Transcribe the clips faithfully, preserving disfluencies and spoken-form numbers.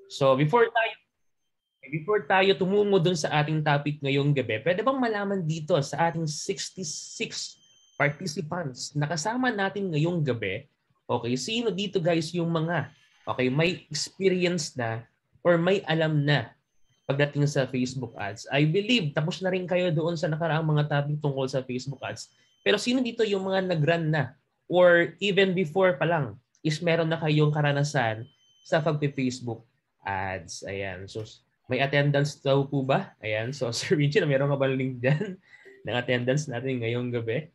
So before tayo before tayo tumungo dun sa ating topic ngayong gabi, pwede bang malaman dito sa ating sixty-six participants na kasama natin ngayong gabi, okay, sino dito guys yung mga okay, may experience na or may alam na pagdating sa Facebook ads? I believe tapos na rin kayo doon sa nakaraang mga topic tungkol sa Facebook ads. Pero sino dito yung mga nag-run na or even before pa lang is meron na kayong karanasan sa pagpe-Facebook ads? Ayan. So may attendance daw po ba? Ayan. So Sir Richie, meron ka ba link dyan ng attendance natin ngayong gabi?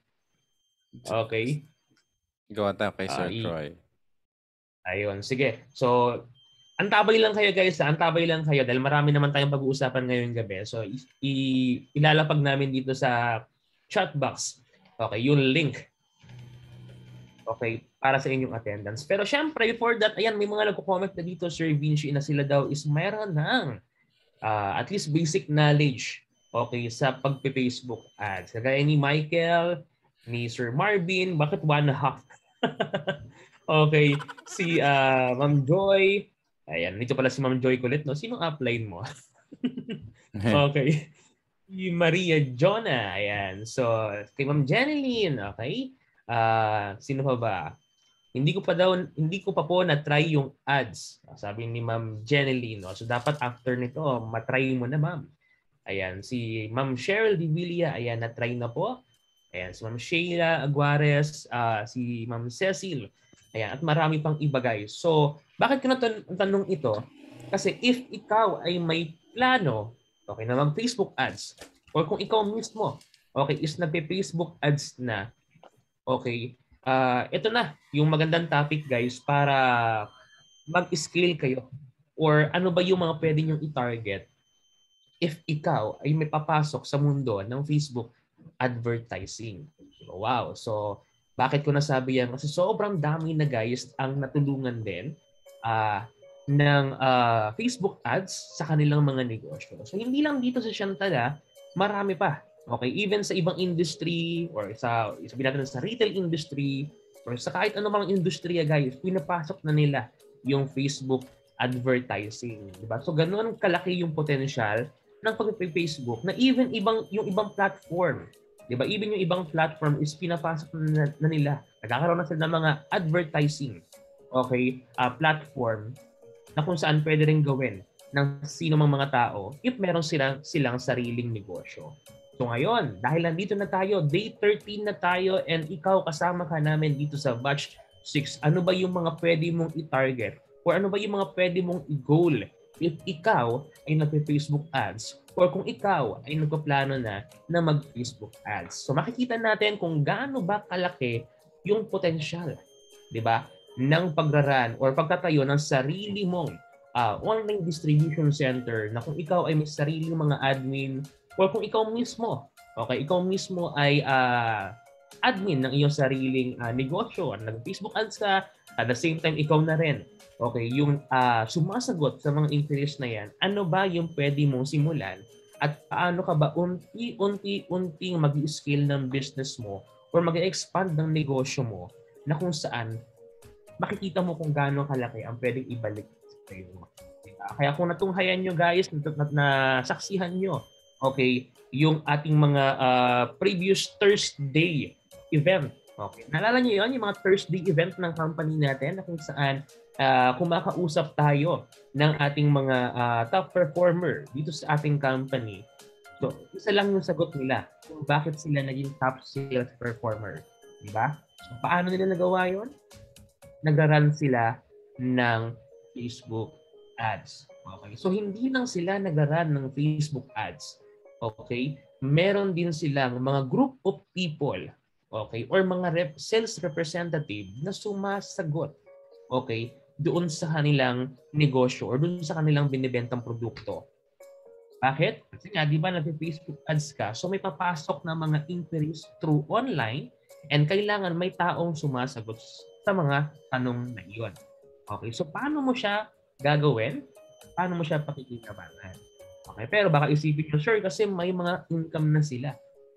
Okay. Gawa tayo kay Sir Uh, Troy. Ayun. Sige. So antabay lang kayo guys, antabay lang kayo dahil marami naman tayong pag-uusapan ngayong gabi. So i- ilalapag namin dito sa chat box, okay, yung link, okay, para sa inyong attendance. Pero syempre, before that, ayan, may mga nagko-comment na dito, Sir Vinci, na sila daw is mayroon ng uh, at least basic knowledge, okay, sa pagpe-Facebook ads. Kagaya ni Michael, ni Sir Marvin, bakit one half? Okay, si uh, Ma'am Joy. Ayan, dito pala si Ma'am Joy kulit, no? Sinong upline mo? Okay. Si Maria Jonah. Ayan. So, kay Ma'am Jeneline. Okay. Uh, sino pa ba? Hindi ko pa daw, hindi ko pa po na-try yung ads. Sabi ni Ma'am Jeneline. No? So, dapat after nito, matry mo na, Ma'am. Ayan. Si Ma'am Cheryl Di Villa. Ayan, na-try na po. Ayan. Si Ma'am Sheila Aguares. Uh, si Ma'am Cecil. Ayan, at marami pang iba guys. So, bakit ko natanong ito? Kasi if ikaw ay may plano, okay, na mag-Facebook ads, or kung ikaw mismo, okay, is nagpe-Facebook ads na, okay, uh, ito na yung magandang topic guys para mag-scale kayo. Or ano ba yung mga pwede nyong i-target if ikaw ay may papasok sa mundo ng Facebook advertising. Wow. So, bakit ko nasabi yan? Kasi sobrang dami na guys ang natulungan din uh, ng uh, Facebook ads sa kanilang mga negosyo. So hindi lang dito sa Shantala, marami pa. Okay, even sa ibang industry or sa sabihin natin sa retail industry or sa kahit anumang industriya guys, pinapasok na nila yung Facebook advertising, di ba? So ganoon kalaki yung potential ng pag-Facebook na even ibang yung ibang platform, di ba? Even yung ibang platform is pinapasok na, na nila. Nagkakaroon na sila ng mga advertising, okay, uh, platform na kung saan pwede rin gawin ng sino mang mga tao if meron silang silang sariling negosyo. So ngayon, dahil nandito na tayo, day thirteen na tayo and ikaw kasama ka namin dito sa batch six, ano ba yung mga pwede mong i-target or ano ba yung mga pwede mong i-goal if ikaw ay nagpe-Facebook ads or kung ikaw ay nagpaplano na na mag-Facebook ads. So makikita natin kung gaano ba kalaki yung potensyal, di ba, ng pagraran or pagtatayo ng sarili mong uh, online distribution center na kung ikaw ay may sariling mga admin or kung ikaw mismo, okay, ikaw mismo ay uh, admin ng iyong sariling uh, negosyo, nag-Facebook ads ka, at the same time ikaw na rin, okay, yung uh, sumasagot sa mga inquiries na yan, ano ba yung pwede mong simulan at paano ka ba unti-unti-unting mag-scale ng business mo or mag-expand ng negosyo mo na kung saan makikita mo kung gaano kalaki ang pwedeng ibalik sa iyo. Kaya kung natunghayan nyo guys, nasaksihan nyo, okay, yung ating mga uh, previous Thursday event. Okay. Naalala niyo yun, yung mga Thursday event ng company natin na kung saan uh, kumakausap tayo ng ating mga uh, top performer dito sa ating company. So, isa lang yung sagot nila kung bakit sila naging top sales performer. Diba? So, paano nila nagawa yun? Nagra-run sila ng Facebook ads. Okay? So, hindi lang sila nagra-run ng Facebook ads. Okay? Meron din silang mga group of people, okay, or mga rep, sales representative na sumasagot, okay, doon sa kanilang negosyo or doon sa kanilang binibentang produkto. Bakit? Kasi nga, di ba, nag-Facebook ads ka, so may papasok na mga inquiries through online and kailangan may taong sumasagot sa mga tanong na iyon. Okay, so paano mo siya gagawin? Paano mo siya pakikinabangan? Okay, pero baka isipin nyo, sir, kasi may mga income na sila.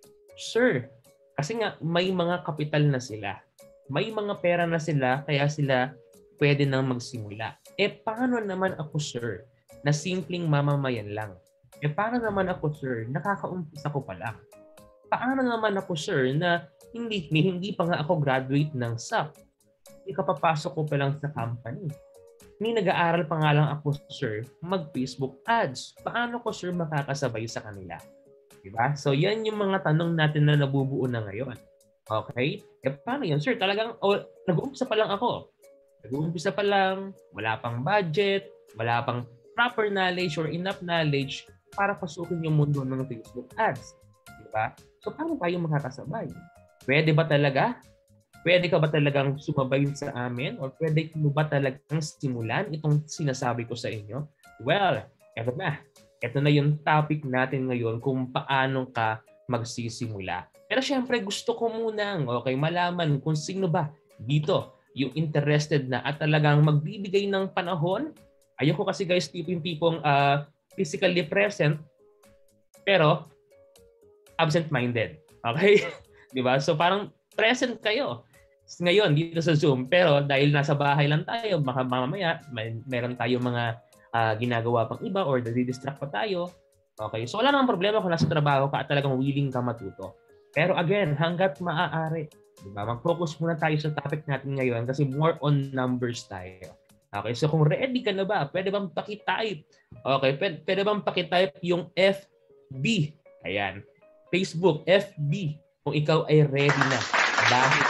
Sir, kasi nga may mga kapital na sila. May mga pera na sila, kaya sila pwede nang magsimula. Eh, paano naman ako, sir, na simpleng mamamayan lang? Eh, paano naman ako, sir, nakakaumpisa ko pa lang? Paano naman ako, sir, na hindi, hindi pa nga ako graduate ng S A P? Hindi kapapasok ko pa lang sa company. Hindi nag-aaral pa nga lang ako, sir, mag-Facebook ads. Paano ko, sir, makakasabay sa kanila? Diba? So, yan yung mga tanong natin na nabubuo na ngayon. Okay? E paano yun? Sir, talagang oh, nag-uumpisa pa lang ako. Nag-uumpisa pa lang, wala pang budget, wala pang proper knowledge or enough knowledge para pasukin yung mundo ng Facebook ads. Diba? So, paano tayo makakasabay? Pwede ba talaga? Pwede ka ba talagang sumabay sa amin? Or pwede mo ba talagang simulan itong sinasabi ko sa inyo? Well, eto na. Ito na yung topic natin ngayon kung paano ka magsisimula. Pero syempre gusto ko munang okay, malaman kung sino ba dito yung interested na at talagang magbibigay ng panahon. Ayoko kasi guys tipong-tipong uh, physically present pero absent-minded. Okay? Di ba? So parang present kayo ngayon dito sa Zoom pero dahil nasa bahay lang tayo, baka mamaya may, meron tayo mga uh, ginagawa pang iba or nadidistract pa tayo. Okay, so wala namang problema kung nasa trabaho ka at talagang willing ka matuto. Pero again, hanggat maaari, diba? Mag-focus muna tayo sa topic natin ngayon kasi more on numbers tayo. Okay, so kung ready ka na ba, pwede bang pakitype? Okay, pwede, pwede bang pakitype yung F B? Ayan, Facebook, F B, kung ikaw ay ready na. Bakit?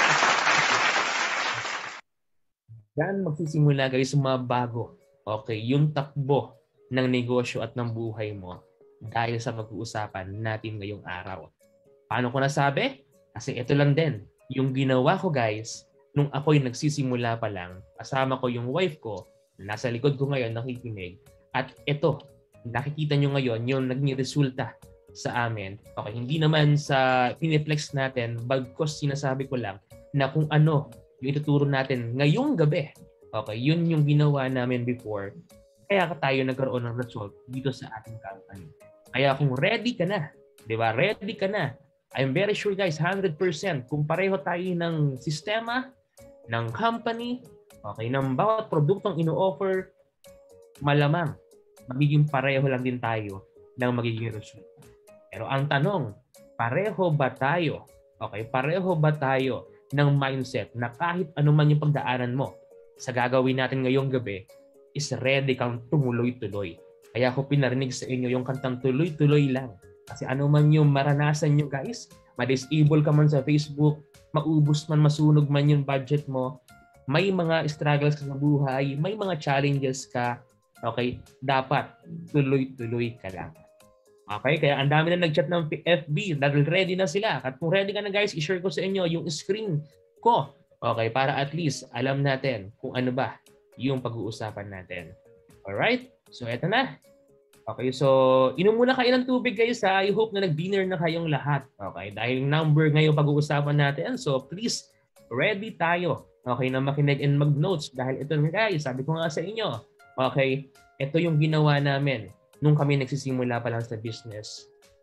Yan magsisimula guys mabago. Okay, yung takbo ng negosyo at ng buhay mo dahil sa pag-uusapan natin ngayong araw. Paano ko nasabi? Kasi ito lang din. Yung ginawa ko guys, nung ako'y nagsisimula pa lang, kasama ko yung wife ko, nasa likod ko ngayon nakikinig. At ito, nakikita nyo ngayon yung naging resulta sa amin. Okay, hindi naman sa piniflex natin, bagkos sinasabi ko lang na kung ano yung ituturo natin ngayong gabi. Okay, yun yung ginawa namin before. Kaya tayo nagkaroon ng result dito sa ating company. Kaya kung ready ka na, di ba? Ready ka na. I'm very sure guys, one hundred percent kung pareho tayo ng sistema, ng company, okay, ng bawat produktong ino-offer, malamang magiging pareho lang din tayo ng magiging result. Pero ang tanong, pareho ba tayo? Okay, pareho ba tayo ng mindset na kahit ano man yung pagdaanan mo sa gagawin natin ngayong gabi, is ready kang tumuloy-tuloy. Kaya ako pinarinig sa inyo yung kantang tuloy-tuloy lang. Kasi ano man yung maranasan nyo guys, ma-disable ka man sa Facebook, maubos man, masunog man yung budget mo, may mga struggles ka sa buhay, may mga challenges ka, okay, dapat tuloy-tuloy ka lang. Okay, kaya ang dami na nag-chat ng F B dahil ready na sila. At kung ready ka na guys, i-share ko sa inyo yung screen ko. Okay, para at least alam natin kung ano ba yung pag-uusapan natin. Alright? So, eto na. Okay, so inom muna kayo ng tubig guys ha. I hope na nag-dinner na kayong lahat. Okay, dahil number ngayon pag-uusapan natin. So, please, ready tayo. Okay, na makinig and mag-notes. Dahil ito na guys, sabi ko nga sa inyo. Okay, ito yung ginawa namin nung kami nagsisimula pa lang sa business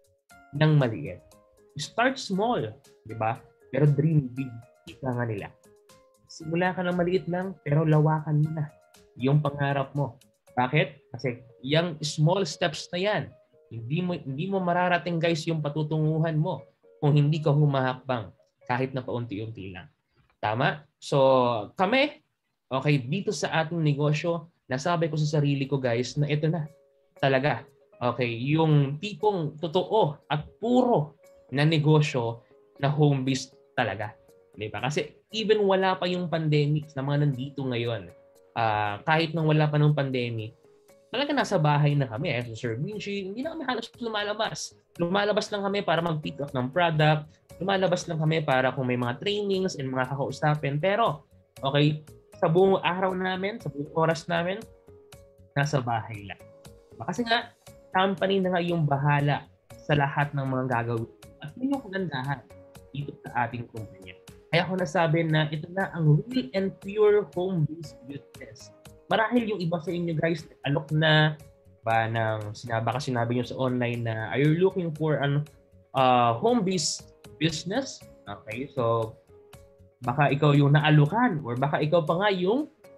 ng maliit. Start small, di ba? Pero dream big. Ika nga nila. Simula ka ng maliit lang, pero lawakan mo na yung pangarap mo. Bakit? Kasi yung small steps na yan, hindi mo, hindi mo mararating guys yung patutunguhan mo kung hindi ka humahakbang kahit na paunti-unti lang. Tama? So, kami, okay, dito sa ating negosyo, nasabi ko sa sarili ko guys na ito na. Talaga. Okay, yung tipong totoo at puro na negosyo na home-based talaga. Diba? Kasi even wala pa yung pandemic na mga nandito ngayon, uh, kahit nang wala pa ng pandemic, talaga nasa bahay na kami. Eh, so Sir Vinci, hindi na kami halos lumalabas. Lumalabas lang kami para mag-pick up ng product. Lumalabas lang kami para kung may mga trainings and mga kakausapin. Pero, okay, sa buong araw namin, sa buong oras namin, nasa bahay lang. Kasi nga, company na nga yung bahala sa lahat ng mga gagawin. At yun yung kagandahan dito sa ating kumpanya. Kaya ako nasabi na ito na ang real and pure home-based business. Marahil yung iba sa inyo guys, alok na ba ng sinaba ka sinabi nyo sa online na are you looking for an uh, home-based business? Okay, so baka ikaw yung naalukan or baka ikaw pa nga yung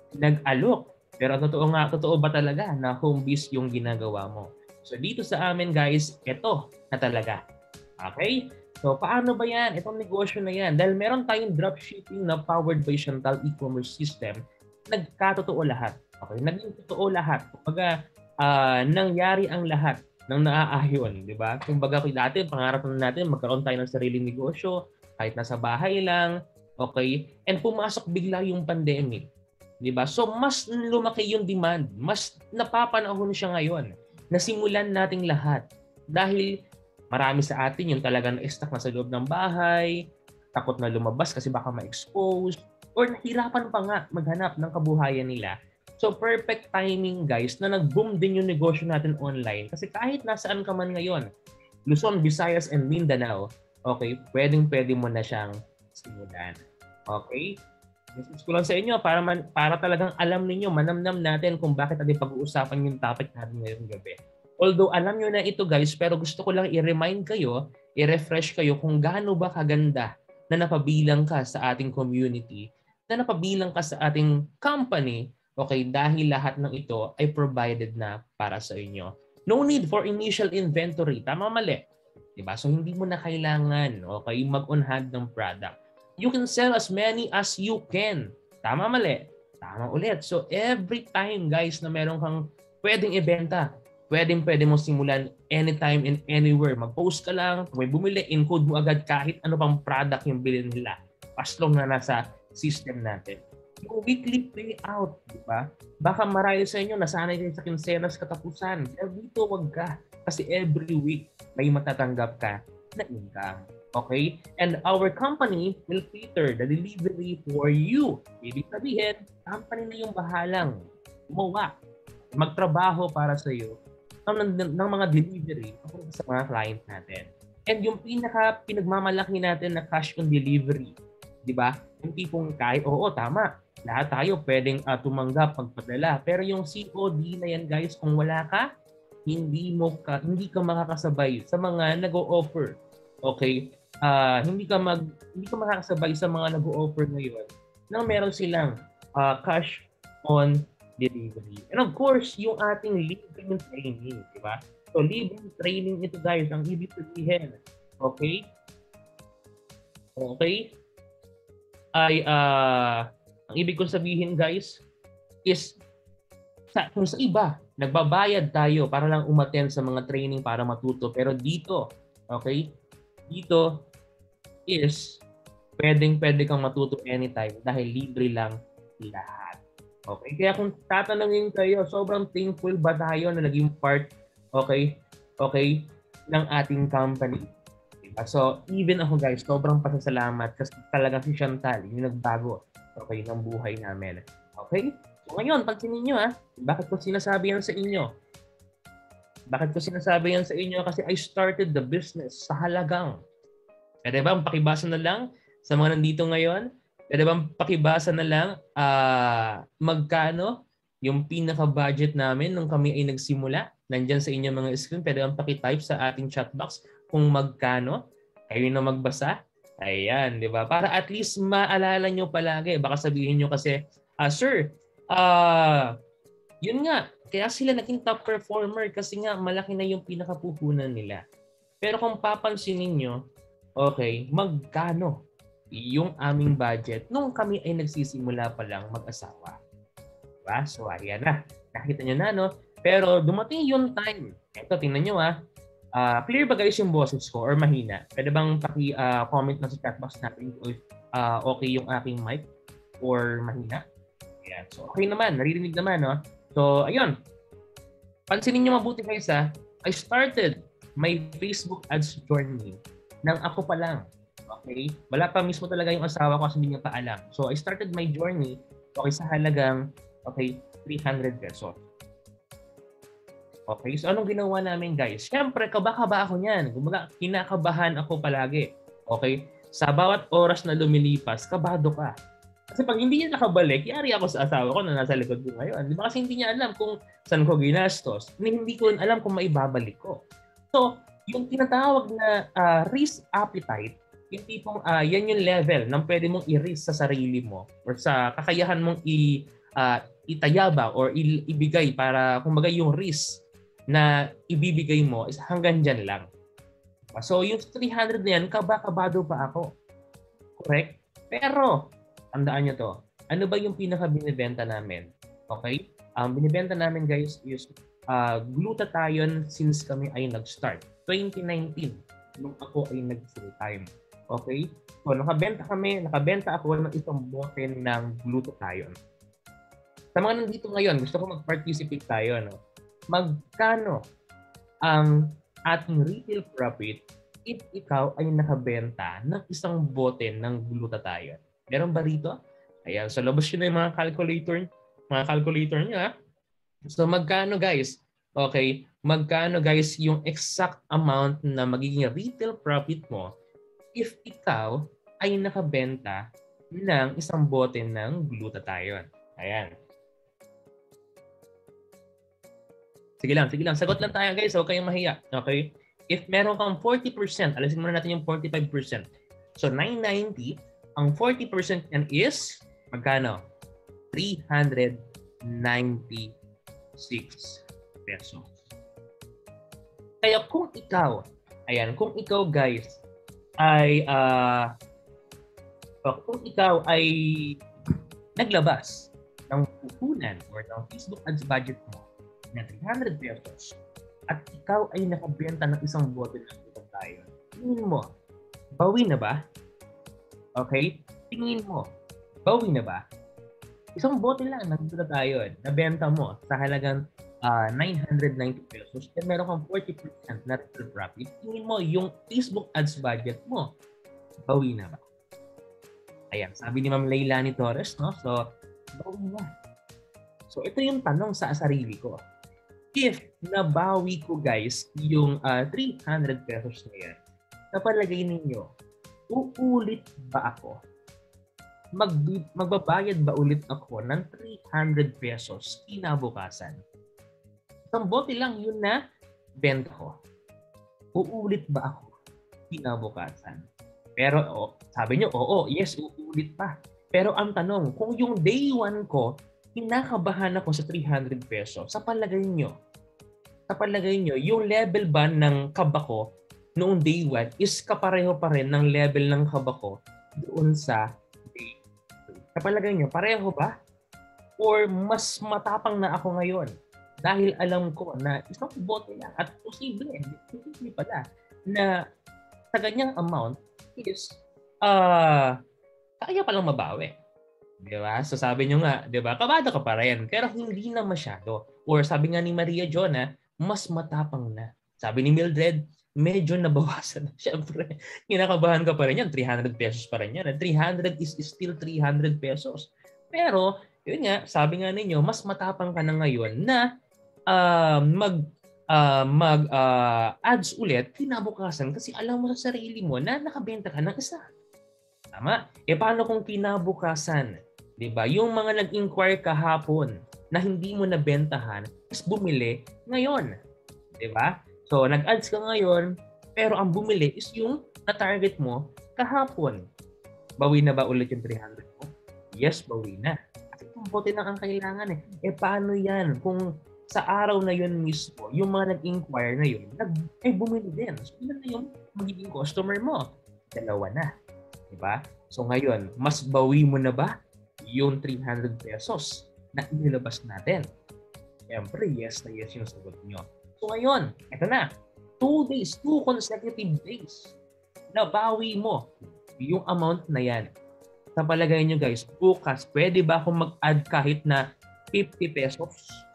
nag-alok. Pero totoo nga, totoo ba talaga na home biz yung ginagawa mo? So dito sa amin guys, ito na talaga. Okay? So paano ba yan? Itong negosyo na yan. Dahil meron tayong dropshipping na powered by Chantal e-commerce system, nagkatotoo lahat. Okay? Naging totoo lahat. Kumbaga, uh, nangyari ang lahat ng naaayon. Di ba? Kumbaga, dati, pangarap na natin, magkaroon tayo ng sariling negosyo, kahit nasa bahay lang. Okay? And pumasok bigla yung pandemic. Di ba? So, mas lumaki yung demand. Mas napapanahon siya ngayon. Nasimulan nating lahat. Dahil marami sa atin yung talagang na-stuck na sa loob ng bahay, takot na lumabas kasi baka ma-expose, or nahirapan pa nga maghanap ng kabuhayan nila. So perfect timing guys na nag-boom din yung negosyo natin online. Kasi kahit nasaan ka man ngayon, Luzon, Visayas, and Mindanao, okay, pwedeng-pwede mo na siyang simulan. Okay? Message ko lang sa inyo para, man, para talagang alam ninyo, manamnam natin kung bakit natin pag-uusapan yung topic natin ngayong gabi. Although alam nyo na ito guys, pero gusto ko lang i-remind kayo, i-refresh kayo kung gaano ba kaganda na napabilang ka sa ating community, na napabilang ka sa ating company, okay, dahil lahat ng ito ay provided na para sa inyo. No need for initial inventory. Tama mali? Diba? So hindi mo na kailangan, okay, mag-on hand ng product. You can sell as many as you can. Tama mali? Tama ulit. So every time guys na meron kang pwedeng ibenta, pwedeng pwede mo simulan anytime and anywhere. Mag-post ka lang, kung may bumili, encode mo agad kahit ano pang product yung bilhin nila. As long na nasa system natin. Yung weekly payout, di ba? Baka marami sa inyo, nasanay kayo sa kinsenas katapusan. Pero dito wag ka. Kasi every week, may matatanggap ka na income. Okay? And our company will cater the delivery for you. Ibig sabihin, company na yung bahalang gumawa, magtrabaho para sa iyo ng, ng, ng mga delivery sa mga client natin. And yung pinaka pinagmamalaki natin na cash on delivery, di ba? Yung tipong kahit, oo, tama, lahat tayo pwedeng uh, tumanggap, pagpadala. Pero yung C O D na yan guys, kung wala ka, hindi mo ka, hindi ka makakasabay sa mga nag-o-offer. Okay? Uh, hindi ka mag hindi ka makakasabay sa mga nag-o-offer ngayon nang meron silang uh, cash on delivery. And of course, yung ating libreng training, di ba? So, libreng training ito guys, ang ibig sabihin. Okay? Okay? Ay, uh, ang ibig kong sabihin guys, is sa, kung sa iba, nagbabayad tayo para lang umattend sa mga training para matuto. Pero dito, okay? Dito is pwedeng-pwede kang matuto anytime dahil libre lang lahat. Okay? Kaya kung tatanungin kayo, sobrang thankful ba tayo na naging part, okay, okay, ng ating company? Diba? So, even ako guys, sobrang pasasalamat kasi talagang si Chantal, yung nagbago, okay, ng buhay namin. Okay? So, ngayon, pansinin nyo ha, bakit ko sinasabi yan sa inyo? Bakit ko sinasabi yan sa inyo? Kasi I started the business sa halagang. Pwede bang pakibasa na lang sa mga nandito ngayon? Pwede bang pakibasa na lang uh, magkano yung pinaka-budget namin nung kami ay nagsimula? Nandyan sa inyong mga screen. Pwede bang pakitype sa ating chat box kung magkano? Kayo na magbasa. Ayan, di ba? Para at least maalala nyo palagi. Baka sabihin nyo kasi, ah, sir, ah, uh, yun nga, kaya sila naging top performer kasi nga malaki na yung pinakapuhunan nila. Pero kung papansinin nyo, okay, magkano yung aming budget nung kami ay nagsisimula pa lang mag-asawa. Diba? So, ayan na. Nakita nyo na, no? Pero dumating yung time. Ito, tingnan nyo, ah. Uh, clear ba guys yung boses ko or mahina? Pwede bang paki-comment uh, na sa chat box natin if uh, okay yung aking mic or mahina? Ayan. So, okay naman. Naririnig naman, no? So, ayun. Pansinin nyo mabuti guys, ah. I started my Facebook ads journey nang ako pa lang. Okay? Wala pa mismo talaga yung asawa ko kasi hindi niya pa alam. So, I started my journey okay, sa halagang okay, three hundred pesos. Okay? So, anong ginawa namin guys? Siyempre, kaba-kaba ako niyan. Kumbaga, kinakabahan ako palagi. Okay? Sa bawat oras na lumilipas, kabado ka. Kasi pag hindi niya nakabalik, yari ako sa asawa ko na nasa likod ko ngayon. Di ba? Kasi hindi niya alam kung saan ko ginastos. Hindi ko alam kung maibabalik ko. So, yung tinatawag na uh, risk appetite, yung tipong uh, yan yung level ng pwede mong i-risk sa sarili mo or sa kakayahan mong i, uh, itayaba or i- ibigay para kumbaga yung risk na ibibigay mo is hanggang dyan lang. So yung three hundred na yan, kaba-kabado pa ako. Correct? Pero, tandaan nyo to, ano ba yung pinaka-binibenta namin? Okay? Ang um, binibenta namin guys is uh, glutathione since kami ay nag-start. twenty nineteen, nung ako ay nag-full time. Okay? So, nakabenta kami, nakabenta ako ng isang bote ng glutathione. Sa mga nandito ngayon, gusto ko mag-participate tayo. No? Magkano ang ating retail profit if ikaw ay nakabenta ng isang bote ng glutathione? Meron ba rito? Ayan, so labas yun na yung mga calculator, mga calculator niya. So magkano guys? Okay, magkano guys yung exact amount na magiging retail profit mo if ikaw ay nakabenta ng isang bote ng glutathione? Ayan. Sige lang, sige lang. Sagot lang tayo guys. Huwag kayong mahiya. Okay? If meron kang forty percent, alisin muna natin yung forty-five percent. So nine ninety, ang forty percent yan is magkano? three hundred ninety-six pesos. Kaya kung ikaw, ayan, kung ikaw guys ay uh, kung ikaw ay naglabas ng puhunan or ng Facebook ads budget mo na three hundred pesos at ikaw ay nakabenta ng isang bote ng glutathione, tingin mo, bawi na ba? Okay? Tingin mo, bawi na ba? Isang bote lang ng glutathione na benta mo sa halagang uh, nine hundred ninety pesos at meron kang forty percent na retail profit, tingin mo yung Facebook ads budget mo, bawi na ba? Ayan, sabi ni Ma'am Leilani Torres, no? So, bawi na. So, ito yung tanong sa sarili ko. If nabawi ko guys yung uh, three hundred pesos na yan, napalagay ninyo, uulit ba ako? Mag, magbabayad ba ulit ako ng three hundred pesos kinabukasan? Isang bote lang yun na benta ko. Uulit ba ako kinabukasan? Pero oh, sabi nyo, oo, yes, uulit pa. Pero ang tanong, kung yung day one ko, kinakabahan ako sa three hundred pesos, sa palagay nyo, sa palagay nyo, yung level ba ng kaba ko noong day one is kapareho pa rin ng level ng kaba ko doon sa day two? Sa palagay nyo, pareho ba? Or mas matapang na ako ngayon? Dahil alam ko na isang bote lang at posible, posible pala na sa ganyang amount is uh, kaya palang mabawi. Di ba? So sabi nyo nga, di ba, kabado ka pa rin. Pero hindi na masyado. Or sabi nga ni Maria Jona, mas matapang na. Sabi ni Mildred, medyo nabawasan na. Siyempre, kinakabahan ka pa rin yan. three hundred pesos pa rin yan. three hundred is still three hundred pesos. Pero, yun nga, sabi nga ninyo, mas matapang ka na ngayon na uh, mag uh, mag uh, ads ulit kinabukasan kasi alam mo sa sarili mo na nakabenta ka ng isa. Tama? E paano kung kinabukasan? Diba? Yung mga nag-inquire kahapon na hindi mo nabentahan, is bumili ngayon. Diba? So, nag-ads ka ngayon, pero ang bumili is yung na-target mo kahapon. Bawi na ba ulit yung three hundred mo? Yes, bawi na. Kasi kung bote na ang kailangan eh. E paano yan? Kung sa araw na yun mismo, yung mga nag-inquire na yun, nag, eh bumili din. So, yun na yung magiging customer mo. Dalawa na. Diba? So, ngayon, mas bawi mo na ba yung three hundred pesos na inilabas natin? Siyempre, yes na yes yung sagot nyo. So ngayon, eto na. Two days, two consecutive days, nabawi mo yung amount na yan. Sa palagay nyo guys, bukas, pwede ba akong mag-add kahit na fifty pesos?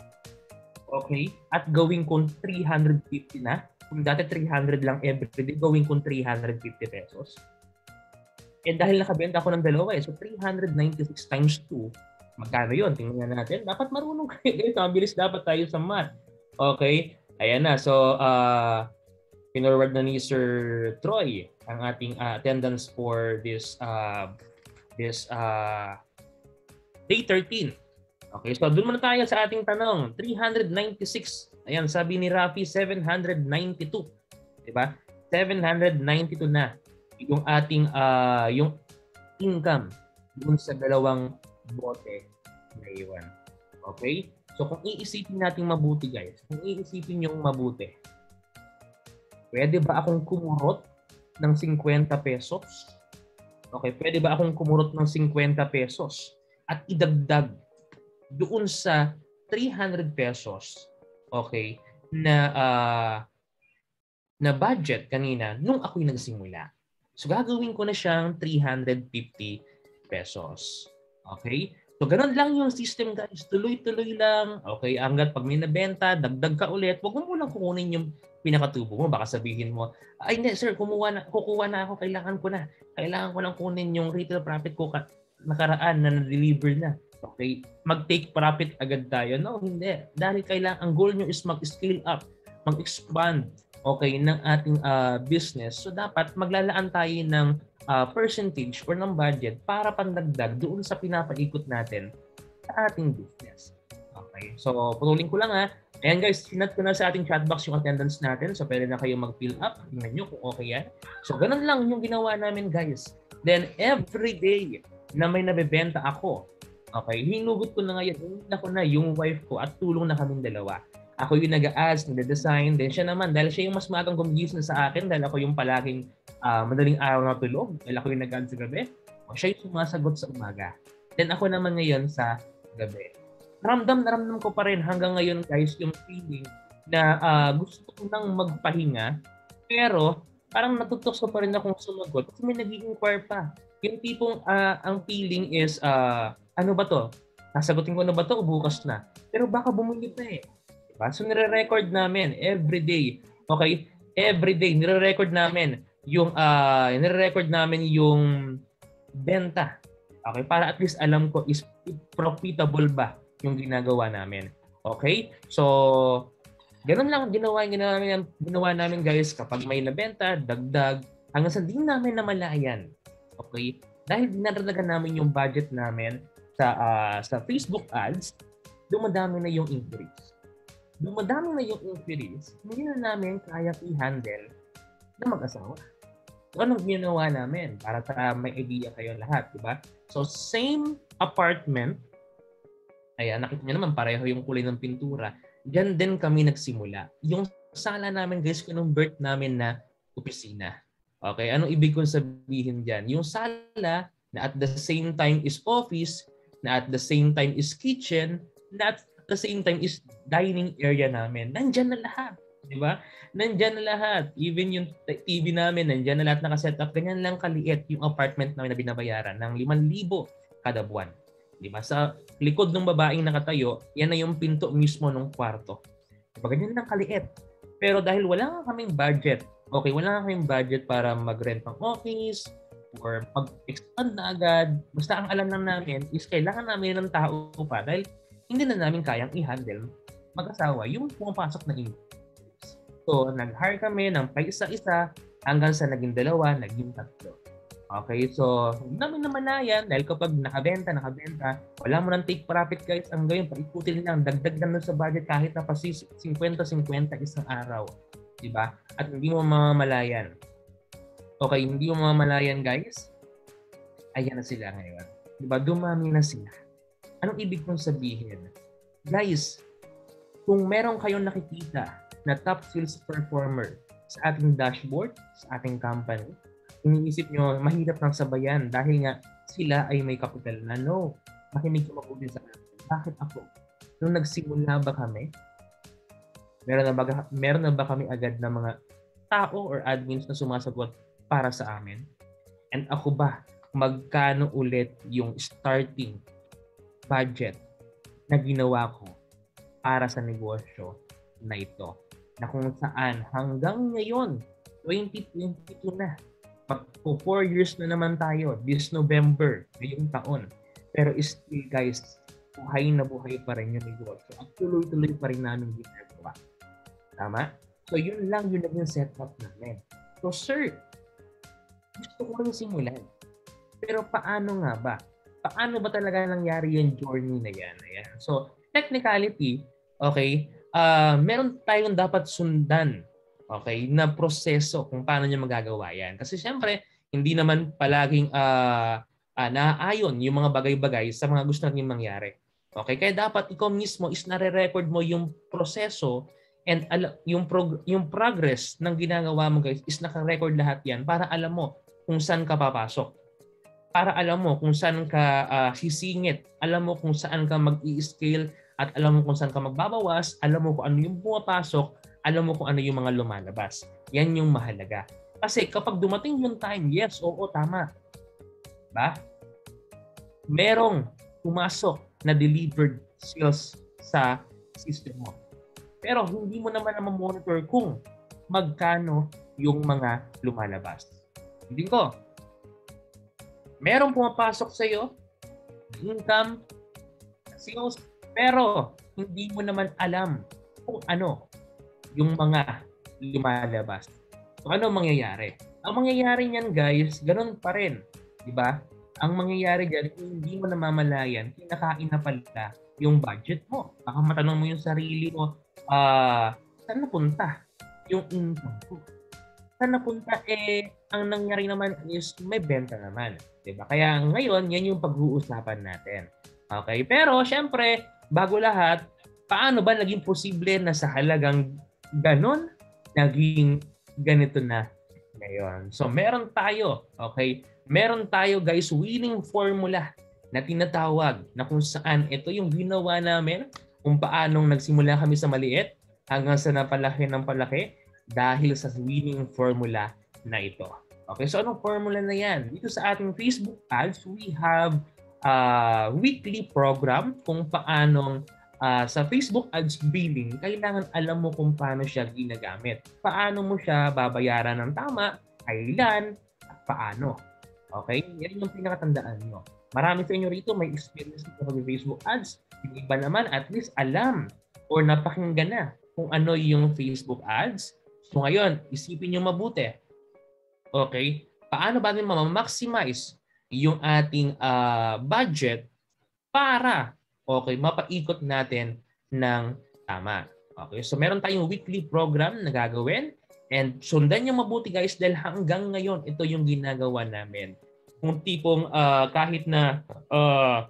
Okay? At gawin kong three hundred fifty na. Kung dati three hundred lang everyday, gawin kong three hundred fifty pesos. Eh dahil nakabenta ako ng dalawa eh. So three hundred ninety-six times two. Magkano yun? Tingnan natin. Dapat marunong kayo. Guys, mabilis dapat tayo sa math. Okay? Ayan na. So, uh, pinorward na ni Sir Troy ang ating uh, attendance for this uh, this uh, day thirteen. Okay? So, doon muna tayo sa ating tanong. three hundred ninety-six. Ayan, sabi ni Rafi, seven hundred ninety-two. Diba? seven hundred ninety-two na yung ating uh, yung income dun sa dalawang bote Naiwan. Okay? So kung iisipin natin mabuti guys, kung iisipin yung mabuti, pwede ba akong kumurot ng fifty pesos? Okay, pwede ba akong kumurot ng fifty pesos at idagdag doon sa three hundred pesos, okay, na uh, na budget kanina nung ako'y nagsimula. So gagawin ko na siyang three hundred fifty pesos. Okay? So ganun lang yung system guys. Tuloy-tuloy lang. Okay, hanggat pag may nabenta, dagdag ka ulit. Huwag mo munang kukunin yung pinakatubo mo. Baka sabihin mo, ay hindi sir, kumuha na, kukuha na ako. Kailangan ko na. Kailangan ko lang kunin yung retail profit ko nakaraan na na-deliver na. Okay? Mag-take profit agad tayo. No, hindi. Dahil kailangan, ang goal nyo is mag-scale up, mag-expand, okay, ng ating uh, business. So dapat maglalaan tayo ng uh, percentage or ng budget para pandagdag doon sa pinapaikot natin sa ating business. Okay, so putulin ko lang ha. Ayan guys, sinat ko na sa ating chat box yung attendance natin. So pwede na kayo mag-fill up. Tingnan nyo kung okay yan. So ganun lang yung ginawa namin guys. Then every day na may nabebenta ako, okay, hinugot ko na ngayon, hinugot ko na yung wife ko at tulong na kaming dalawa. Ako yung nag-a-ads, nag-design, then siya naman, dahil siya yung mas magang gumigising sa akin, dahil ako yung palaging uh, madaling araw na tulog, dahil ako yung nag-ads sa gabi, o siya yung sumasagot sa umaga. Then ako naman ngayon sa gabi. Ramdam na ramdam ko pa rin hanggang ngayon guys, yung feeling na uh, gusto ko nang magpahinga, pero parang natutok ko pa rin akong sumagot kasi may nag-i-inquire pa. Yung tipong uh, ang feeling is, uh, ano ba to? Nasagutin ko na ba to o bukas na? Pero baka bumili pa eh. So nire-record namin every day. Okay? Every day nire-record namin yung uh, nire-record namin yung benta. Okay? Para at least alam ko is profitable ba yung ginagawa namin. Okay? So ganun lang ginawa ginawa namin ginawa namin guys kapag may nabenta, dagdag hanggang sa din namin namalayan. Okay? Dahil dinadagdagan namin yung budget namin sa uh, sa Facebook ads, dumadami na yung increase. Dumadami na yung inquiries, hindi na namin kaya i-handle na mag-asawa. So, anong ginawa namin? Para sa may idea kayo lahat, di ba? So, same apartment, ayan, nakita nyo naman, pareho yung kulay ng pintura. Diyan din kami nagsimula. Yung sala namin, guys, kinonvert namin na opisina. Okay, anong ibig kong sabihin dyan? Yung sala na at the same time is office, na at the same time is kitchen, na at the same time is dining area namin. Nandyan na lahat. Di ba? Nandyan na lahat. Even yung T V namin, nandyan na lahat nakaset up. Ganyan lang kaliit yung apartment namin na binabayaran ng limang libo kada buwan. Di ba? Sa likod ng babaeng nakatayo, yan na yung pinto mismo ng kwarto. Diba? Ganyan lang kaliit. Pero dahil wala nga kaming budget, okay, wala nga kaming budget para mag-rent ng office or mag-expand na agad. Basta ang alam lang namin is kailangan namin ng tao pa dahil hindi na namin kayang i-handle mag-asawa yung pumapasok na increase. So, nag-hire kami ng paisa-isa hanggang sa naging dalawa, naging tatlo. Okay, so hindi namin namalayan dahil kapag nakabenta, nakabenta, wala mo nang take profit guys. Ang gawin, paikutin lang, dagdag lang sa budget kahit na pa fifty fifty isang araw. Diba? At hindi mo mamamalayan. Okay, hindi mo mamamalayan guys. Ayan na sila ngayon. Diba? Dumami na sila. Anong ibig kong sabihin? Guys, kung meron kayong nakikita na top sales performer sa ating dashboard, sa ating company, iniisip nyo, mahirap nang sabayan dahil nga sila ay may kapital na. No, makinig ko mabuti sa akin. Bakit ako? Nung nagsimula ba kami, meron na ba, meron na ba kami agad na mga tao or admins na sumasagot para sa amin? And ako ba, magkano ulit yung starting budget na ginawa ko para sa negosyo na ito? Na kung saan hanggang ngayon, twenty twenty-two na, po four years na naman tayo, this November, ngayong taon. Pero still guys, buhay na buhay pa rin yung negosyo. At tuloy-tuloy pa rin namin ginagawa. Tama? So yun lang yung naging setup namin. So sir, gusto ko rin simulan. Pero paano nga ba? Paano ba talaga nangyari yung journey na yan? Ayan. So technicality, okay, uh, meron tayong dapat sundan. Okay, na proseso kung paano niya magagawa yan. Kasi siyempre, hindi naman palaging uh, uh, naaayon yung mga bagay-bagay sa mga gusto natin mangyari. Okay? Kaya dapat ikaw mismo is nare-record mo yung proseso and al- yung prog- yung progress ng ginagawa mo guys is naka-record lahat yan para alam mo kung saan ka papasok. Para alam mo kung saan ka uh, sisingit, alam mo kung saan ka mag-i-scale at alam mo kung saan ka magbabawas, alam mo kung ano yung pumapasok, alam mo kung ano yung mga lumalabas. Yan yung mahalaga. Kasi kapag dumating yung time, yes, oo, tama. Diba? Merong pumasok na delivered sales sa system mo. Pero hindi mo naman na monitor kung magkano yung mga lumalabas. Hindi ko. Merong pumapasok sa iyo, income, sales, pero hindi mo naman alam kung ano yung mga lumalabas. So ano mangyayari? Ang mangyayari niyan guys, ganun pa rin. Di ba? Ang mangyayari diyan, hindi mo namamalayan, kinakain na pala yung budget mo. Baka matanong mo yung sarili mo, ah, uh, saan napunta yung income ko? Saan napunta? Eh, ang nangyari naman is may benta naman. Diba? Kaya ngayon, yan yung pag-uusapan natin. Okay? Pero, syempre, bago lahat, paano ba naging posible na sa halagang ganon, naging ganito na ngayon? So, meron tayo, okay? Meron tayo, guys, winning formula na tinatawag na kung saan ito yung ginawa namin, kung paanong nagsimula kami sa maliit hanggang sa napalaki ng palaki dahil sa winning formula na ito. Okay, so anong formula na yan? Dito sa ating Facebook ads, we have a weekly program kung paanong uh, sa Facebook ads billing, kailangan alam mo kung paano siya ginagamit. Paano mo siya babayaran ng tama, kailan, at paano. Okay? Yan yung pinakatandaan nyo. Marami sa inyo rito may experience sa Facebook ads. Yung iba naman at least alam or napakinggan na kung ano yung Facebook ads. So ngayon, isipin nyo mabuti. Okay? Paano ba natin ma-maximize yung ating uh, budget para okay, mapaikot natin ng tama. Okay? So meron tayong weekly program na gagawin and sundan nyo mabuti guys dahil hanggang ngayon ito yung ginagawa namin. Kung tipong uh, kahit na uh,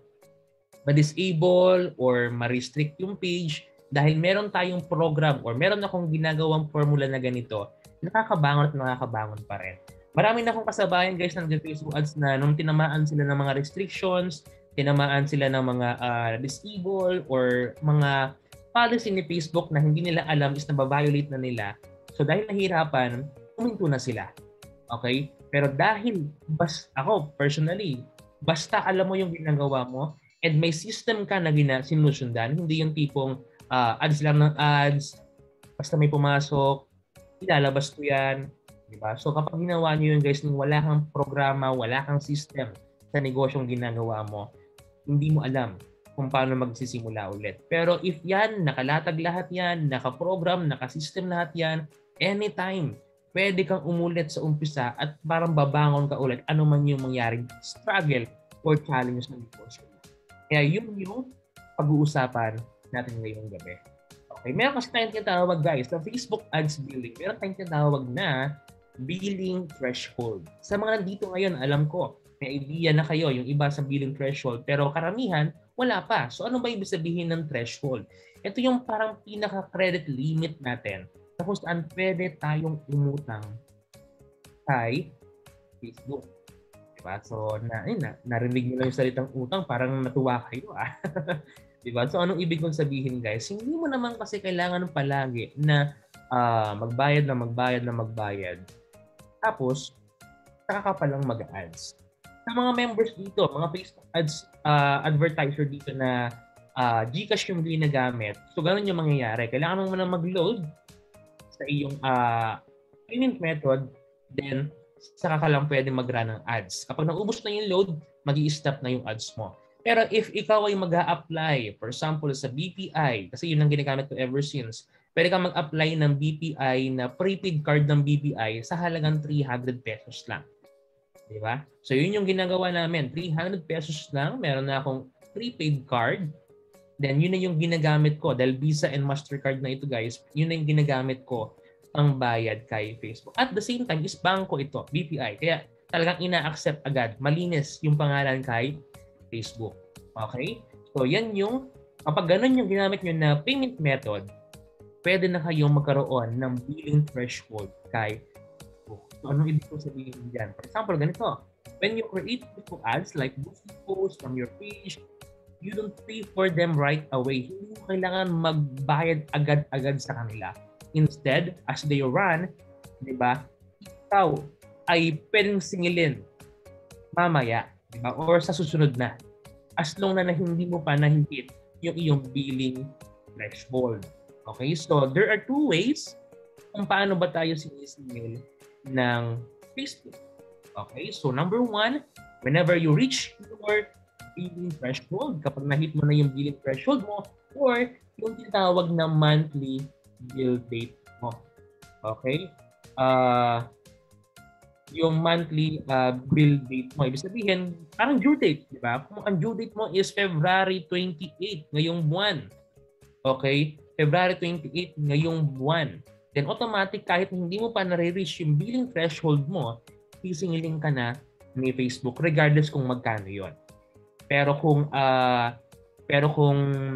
ma-disable or ma-restrict yung page dahil meron tayong program or meron akong ginagawang formula na ganito, nakakabangon at nakakabangon pa rin. Marami na akong kasabayan guys ng Facebook ads na nung tinamaan sila ng mga restrictions, tinamaan sila ng mga uh, disable or mga policy ni Facebook na hindi nila alam is nababiolate na nila. So dahil nahirapan, huminto na sila. Okay? Pero dahil bas ako personally, basta alam mo yung ginagawa mo and may system ka na gina sinusundan, hindi yung tipong uh, ads lang ng ads, basta may pumasok, ilalabas ko yan. Diba? So kapag ginawa niyo yun guys, nung wala kang programa, wala kang system sa negosyong ginagawa mo, hindi mo alam kung paano magsisimula ulit. Pero if yan, nakalatag lahat yan, nakaprogram, nakasystem lahat yan, anytime, pwede kang umulit sa umpisa at parang babangon ka ulit ano man yung mangyaring struggle or challenge ng negosyo. Kaya yun yung pag-uusapan natin ngayong gabi. Okay, meron kasi tayong tinatawag guys, sa Facebook ads billing, meron tayong tinatawag na billing threshold. Sa mga nandito ngayon, alam ko, may idea na kayo, yung iba sa billing threshold, pero karamihan, wala pa. So ano ba ibig sabihin ng threshold? Ito yung parang pinaka-credit limit natin sa kung saan pwede tayong umutang kay Facebook. Diba? So, na, eh, na, narinig nyo lang yung salitang utang, parang natuwa kayo. Ah. Diba? So, anong ibig kong sabihin guys? Hindi mo naman kasi kailangan palagi na uh, magbayad na magbayad na magbayad. Tapos, saka ka palang mag-ads. Sa mga members dito, mga Facebook ads uh, advertiser dito na uh, GCash yung ginagamit, so ganun yung mangyayari. Kailangan mo na mag-load sa iyong uh, payment method, then saka ka lang pwede mag-run ng ads. Kapag naubos na yung load, mag-i-stop na yung ads mo. Pero if ikaw ay mag-a-apply, for example, sa B P I, kasi yun ang ginagamit ko ever since, pwede kang mag-apply ng B P I na prepaid card ng B P I sa halagang three hundred pesos lang. Diba? So yun yung ginagawa namin. three hundred pesos lang. Meron na akong prepaid card. Then yun na yung ginagamit ko. Dahil Visa and Mastercard na ito guys, yun na yung ginagamit ko ang bayad kay Facebook. At the same time, is bangko ito, B P I. Kaya talagang ina-accept agad. Malinis yung pangalan kay Facebook. Okay? So yan yung, kapag ganun yung ginamit nyo na payment method, pwede na kayong magkaroon ng billing threshold kay Facebook. So anong ibig kong sabihin dyan? For example, ganito. When you create Facebook ads like boosted posts from your page, you don't pay for them right away. Hindi mo kailangan magbayad agad-agad sa kanila. Instead, as they run, di ba, ikaw ay pwedeng singilin mamaya, di ba? Or sa susunod na. As long na, na hindi mo pa na-hit yung iyong billing threshold. Okay? So, there are two ways kung paano ba tayo sinisingil ng Facebook. Okay? So, number one, whenever you reach your billing threshold, kapag na-hit mo na yung billing threshold mo, or yung tinatawag na monthly bill date mo. Okay? Uh, yung monthly uh, bill date mo. Ibig sabihin, parang due date, di ba? Kung ang due date mo is February twenty-eighth, ngayong buwan. Okay? February twenty-eighth, ngayong buwan. Then automatic, kahit hindi mo pa nare-reach yung billing threshold mo, sisingilin ka na ni Facebook regardless kung magkano yon. Pero kung uh, pero kung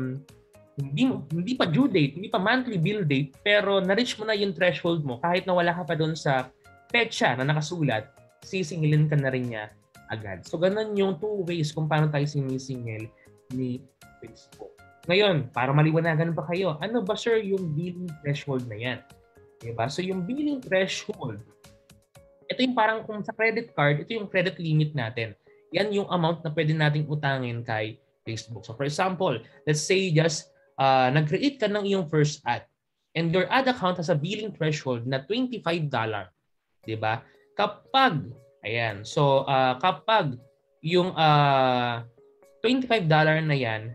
hindi hindi pa due date, hindi pa monthly bill date, pero na-reach mo na yung threshold mo kahit na wala ka pa doon sa petsa na nakasulat, sisingilin ka na rin niya agad. So ganun yung two ways kung paano tayo sinisingil ni Facebook. Ngayon, para maliwanagan pa kayo, ano ba sir yung billing threshold na yan? Diba? So yung billing threshold, ito yung parang kung sa credit card, ito yung credit limit natin. Yan yung amount na pwede nating utangin kay Facebook. So for example, let's say just uh, nag-create ka ng iyong first ad and your ad account has a billing threshold na twenty-five dollars. Diba? Kapag, ayan, so uh, kapag yung uh, twenty-five dollars na yan,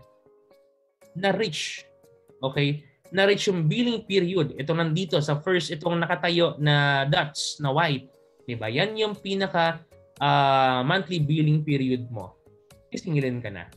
na-reach, okay, na-reach yung billing period, ito nandito sa first, itong nakatayo na dots, na white, diba? Yan yung pinaka uh, monthly billing period mo. Isingilin ka na.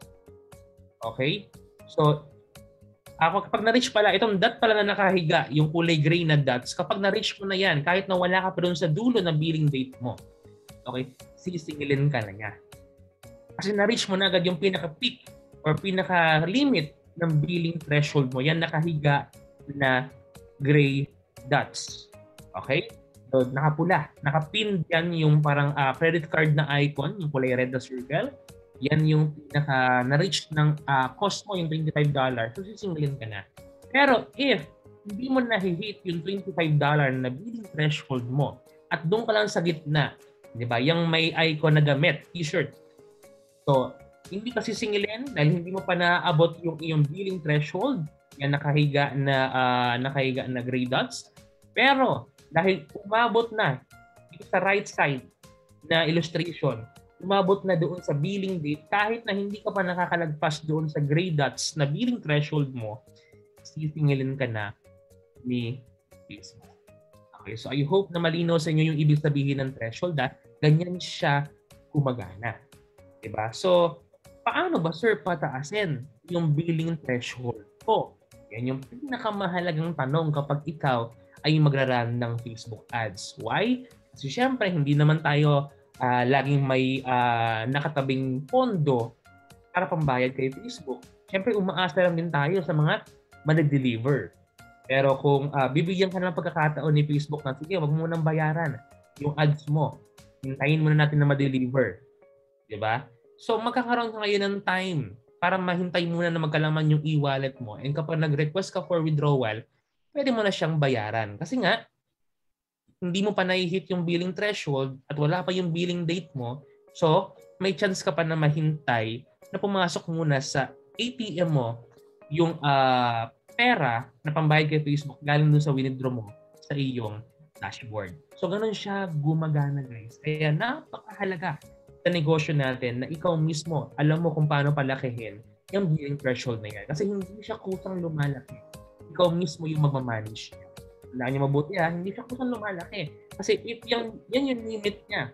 Okay? So, ako kapag na-reach pala, itong dot pala na nakahiga, yung kulay gray na dots, kapag na-reach mo na yan, kahit na wala ka pa doon sa dulo na billing date mo, okay, sisingilin ka na niya. Kasi na-reach mo na agad yung pinaka-peak or pinaka-limit ng billing threshold mo. Yan nakahiga na gray dots. Okay? So, nakapula. Nakapin yan yung parang uh, credit card na icon, yung kulay red na circle. Yan yung pinaka na-reach ng uh, cost mo, yung twenty-five dollars. So, sisingilin ka na. Pero if hindi mo na-hit yung twenty-five dollars na billing threshold mo at doon ka lang sa gitna, di ba? Yung may icon na gamit, t-shirt. So, hindi ka sisingilin dahil hindi mo pa naabot yung iyong billing threshold. Yan nakahiga na uh, nakahiga na gray dots. Pero dahil umabot na dito sa right side na illustration, umabot na doon sa billing date, kahit na hindi ka pa nakakalagpas doon sa gray dots na billing threshold mo, sisingilin ka na ni Facebook. Okay, so I hope na malinaw sa inyo yung ibig sabihin ng threshold. Ha? Ganyan siya gumagana. Diba? So, paano ba sir pataasin yung billing threshold ko? Yan yung pinakamahalagang tanong kapag ikaw ay magraran ng Facebook ads. Why? Kasi syempre, hindi naman tayo Uh, laging may uh, nakatabing pondo para pambayad kay Facebook. Siyempre, umaasa lang din tayo sa mga mag-deliver. Pero kung uh, bibigyan ka ng pagkakataon ni Facebook na, sige, wag mo nang bayaran yung ads mo. Hintayin muna natin na ma-deliver. Diba? So, magkakaroon ka ngayon ng time para mahintay muna na magkalaman yung e-wallet mo. And kapag nag-request ka for withdrawal, pwede mo na siyang bayaran. Kasi nga, hindi mo pa na-hit yung billing threshold at wala pa yung billing date mo, so may chance ka pa na mahintay na pumasok muna sa A T M mo yung uh, pera na pambayad kay Facebook galing dun sa withdraw mo sa iyong dashboard. So ganun siya gumagana guys. Kaya napakahalaga sa negosyo natin na ikaw mismo alam mo kung paano palakihin yung billing threshold na yan. Kasi hindi siya kusang lumalaki. Ikaw mismo yung magmamanage niya. Wala niya mabuti ha, hindi siya kusang lumalaki. Kasi if yan, yan yung limit niya.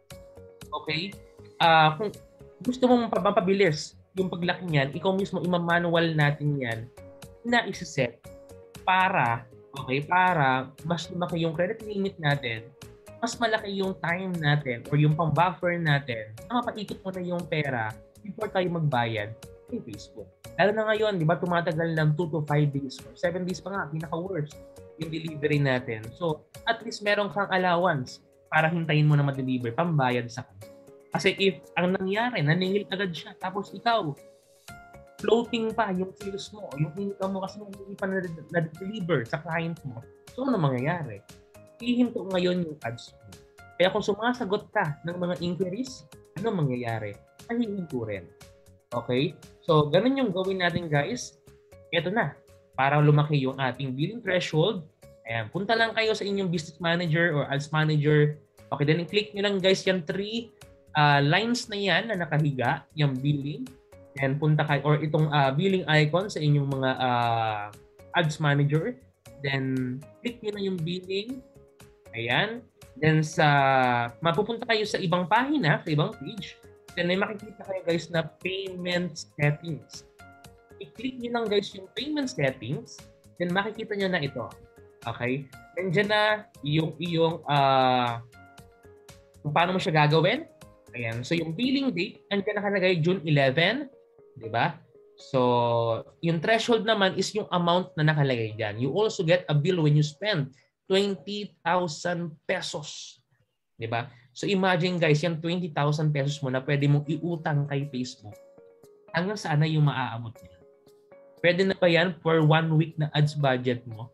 Okay? Uh, kung gusto mong mapabilis yung paglaki niyan, ikaw mismo imamanual natin yan na isiset para, okay, para mas lumaki yung credit limit natin, mas malaki yung time natin or yung pang-buffer natin na mapaikot mo na yung pera before tayo magbayad kay Facebook. Lalo na ngayon, di ba, tumatagal ng two to five days or seven days pa nga, pinaka-worst yung delivery natin. So, at least meron kang allowance para hintayin mo na ma-deliver, pambayad sa kanya. Kasi if ang nangyari, naningil agad siya, tapos ikaw, floating pa yung sales mo, yung income mo kasi hindi pa na-deliver sa client mo, so ano mangyayari? Hihinto ngayon yung ads mo. Kaya kung sumasagot ka ng mga inquiries, ano mangyayari? Ay hihinto rin. Okay? So, ganun yung gawin natin guys. Ito na. Para lumaki yung ating billing threshold, ayan, punta lang kayo sa inyong business manager or ads manager. Okay, then i-click nyo lang guys yung three uh, lines na yan na nakahiga, yung billing. And punta kayo, or itong uh, billing icon sa inyong mga uh, ads manager. Then, click nyo na yung billing. Ayan. Then, sa mapupunta kayo sa ibang pahina, sa ibang page. Then, may makikita kayo guys na payment settings. I-click nyo lang guys yung payment settings. Then, makikita nyo na ito. Okay? Nandiyan na yung iyong uh, kung paano mo siya gagawin. Ayan. So, yung billing date, nandiyan nakalagay June eleventh. Diba? So, yung threshold naman is yung amount na nakalagay dyan. You also get a bill when you spend twenty thousand pesos. Diba? So, imagine guys, yung twenty thousand pesos mo na pwede mong iutang kay Facebook. Hanggang saan na yung maaabot niya? Pwede na ba yan for one week na ads budget mo?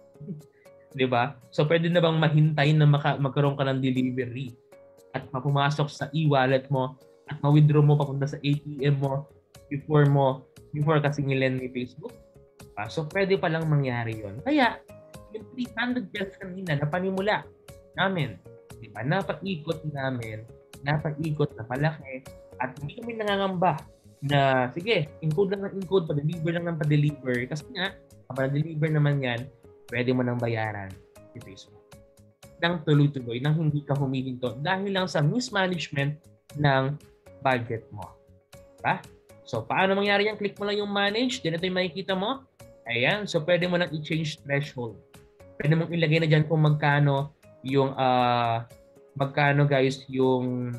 Diba? So, pwede na bang mahintay na maka- magkaroon ka ng delivery at mapumasok sa e-wallet mo at ma-withdraw mo papunta sa A T M mo before mo, before kasingilin ni Facebook? Uh, so, pwede palang mangyari yon. Kaya, yung three hundred pesos kanina na panimula namin, diba? Napaikot namin, napaikot na palaki, at hindi kami nangangamba na, sige, encode lang ng encode, pa-deliver lang ng pa-deliver. Kasi nga, kapag na-deliver naman yan, pwede mo nang bayaran si Facebook nang tuloy-tuloy, nang hindi ka humihinto dahil lang sa mismanagement ng budget mo. Diba? So, paano mangyari yan? Click mo lang yung manage, then ito yung makikita mo. Ayan, so pwede mo nang i-change threshold. Pwede mong ilagay na dyan kung magkano yung, uh, magkano guys, yung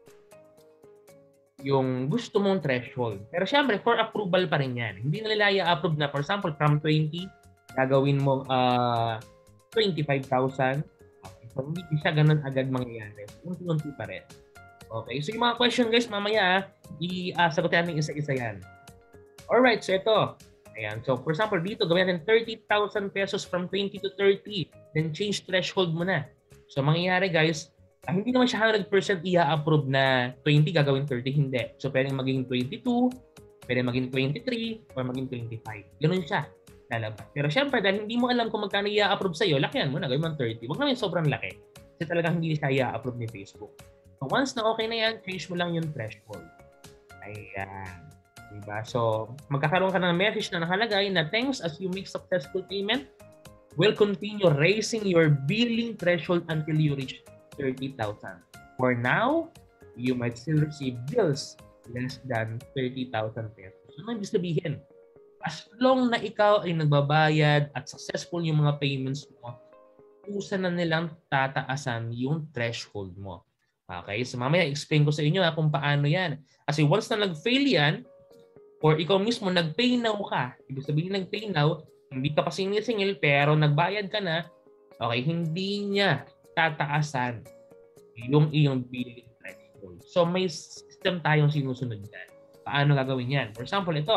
yung gusto mong threshold. Pero syempre, for approval pa rin yan. Hindi na nila i-approve na, for example, from twenty, gagawin mo uh, twenty-five thousand. Okay. So, hindi siya ganun agad mangyayari. Unti-unti pa rin. Okay. So, yung mga question guys, mamaya, i-sagutin natin isa-isa yan. Alright, so ito. Ayan. So, for example, dito, gawin natin thirty thousand pesos from twenty to thirty. Then, change threshold mo na. So, mangyayari guys, ah, hindi naman siya one hundred percent i-approve na twenty gagawin thirty, hindi. So, pwedeng maging twenty-two, pwedeng maging twenty-three, or maging twenty-five. Ganun siya. Lalabas. Pero syempre, dahil hindi mo alam kung magkano i-approve sa'yo, lakihan mo na, gawin mo thirty. Huwag naman sobrang laki. Kasi talagang hindi siya i-approve ni Facebook. So, once na okay na yan, change mo lang yung threshold. Ayan. Diba? So, magkakaroon ka ng message na nakalagay na thanks as you make successful payment, will continue raising your billing threshold until you reach thirty thousand. For now, you might still receive bills less than thirty thousand pesos. So, ano ibig sabihin? As long na ikaw ay nagbabayad at successful yung mga payments mo, usa na nilang tataasan yung threshold mo. Okay? So, mamaya explain ko sa inyo ha, kung paano yan. Kasi once na nag-fail yan, or ikaw mismo nag-pay now ka, ibig sabihin nag-pay now, hindi ka pa singil-singil, pero nagbayad ka na, okay, hindi niya tataasan yung iyong billing threshold. So, may system tayong sinusunod yan. Paano gagawin yan? For example, ito.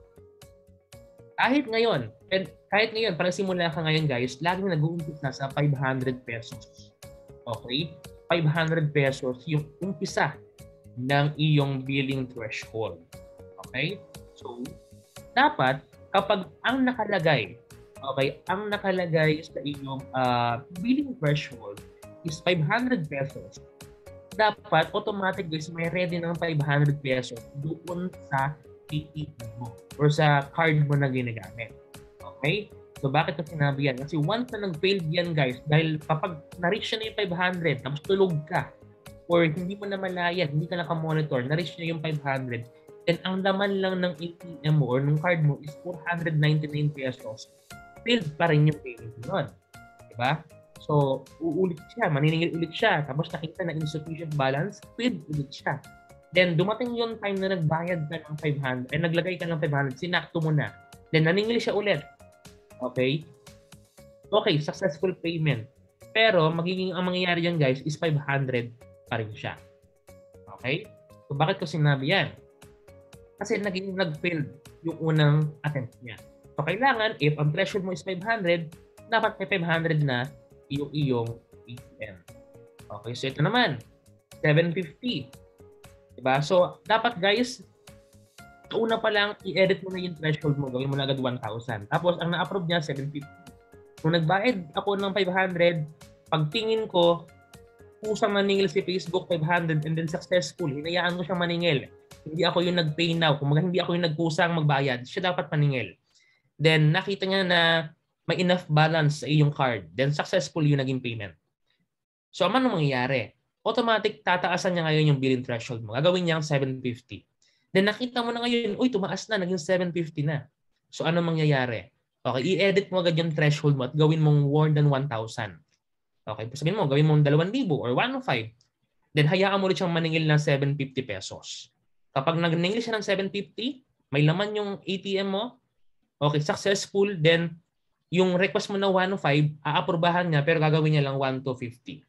Kahit ngayon, kahit ngayon, para simula ka ngayon guys, laging nag-uumpisa sa five hundred pesos. Okay? five hundred pesos yung umpisa ng iyong billing threshold. Okay? So, dapat, kapag ang nakalagay, okay, ang nakalagay sa inyong uh, billing threshold is five hundred pesos, dapat automatic guys may ready ng five hundred pesos doon sa A T M mo or sa card mo na ginagamit. Okay? So, bakit ito sinabi yan? Kasi once na nag-failed yan guys, dahil kapag na-reach na yung five hundred, tapos tulog ka, or hindi mo na malayan, hindi ka naka-monitor, na-reach na yung five hundred, then ang laman lang ng A T M mo or ng card mo is four hundred ninety-nine pesos, failed pa rin yung payment mo nun. Diba? So, uulit siya, maniningil ulit siya, tapos nakita na insufficient balance, failed ulit siya. Then, dumating yung time na nagbayad ka ng five hundred, eh, naglagay ka ng five hundred, sinakto mo na. Then, naningil siya ulit. Okay? Okay, successful payment. Pero, magiging ang mangyayari dyan, guys, is five hundred pa rin siya. Okay? So, bakit ko sinabi yan? Kasi naging nag-failed yung unang attempt niya. So, kailangan, if ang threshold mo is five hundred, dapat may five hundred na yung iyong A T M. Okay, so ito naman, seven fifty. Diba? So, dapat guys, una pa lang, i-edit mo na yung threshold mo, gawin mo na agad one thousand. Tapos, ang na-approve niya, seven fifty. Kung nagbayad ako ng five hundred, pagtingin ko, kusang maningil si Facebook five hundred and then successful, hinayaan ko siyang maningil. Hindi ako yung nag-pay now. Kung hindi ako yung nagkusang magbayad, siya dapat maningil. Then, nakita niya na may enough balance sa iyong card. Then, successful yung naging payment. So, ano mangyayari? Automatic, tataasan niya ngayon yung billing threshold mo. Gagawin niya ang seven fifty. Then, nakita mo na ngayon, uy, tumaas na, naging seven fifty na. So, ano mangyayari? Okay, i-edit mo agad yung threshold mo at gawin mong more than one thousand. Okay, sabihin mo, gawin mong two thousand or one oh five. Then, hayaan mo ulit siyang maningil ng seven fifty pesos. Kapag nag-ningil siya ng seven fifty, may laman yung A T M mo, okay, successful, then yung request mo na one oh five, aaprobahan niya pero gagawin niya lang one two fifty.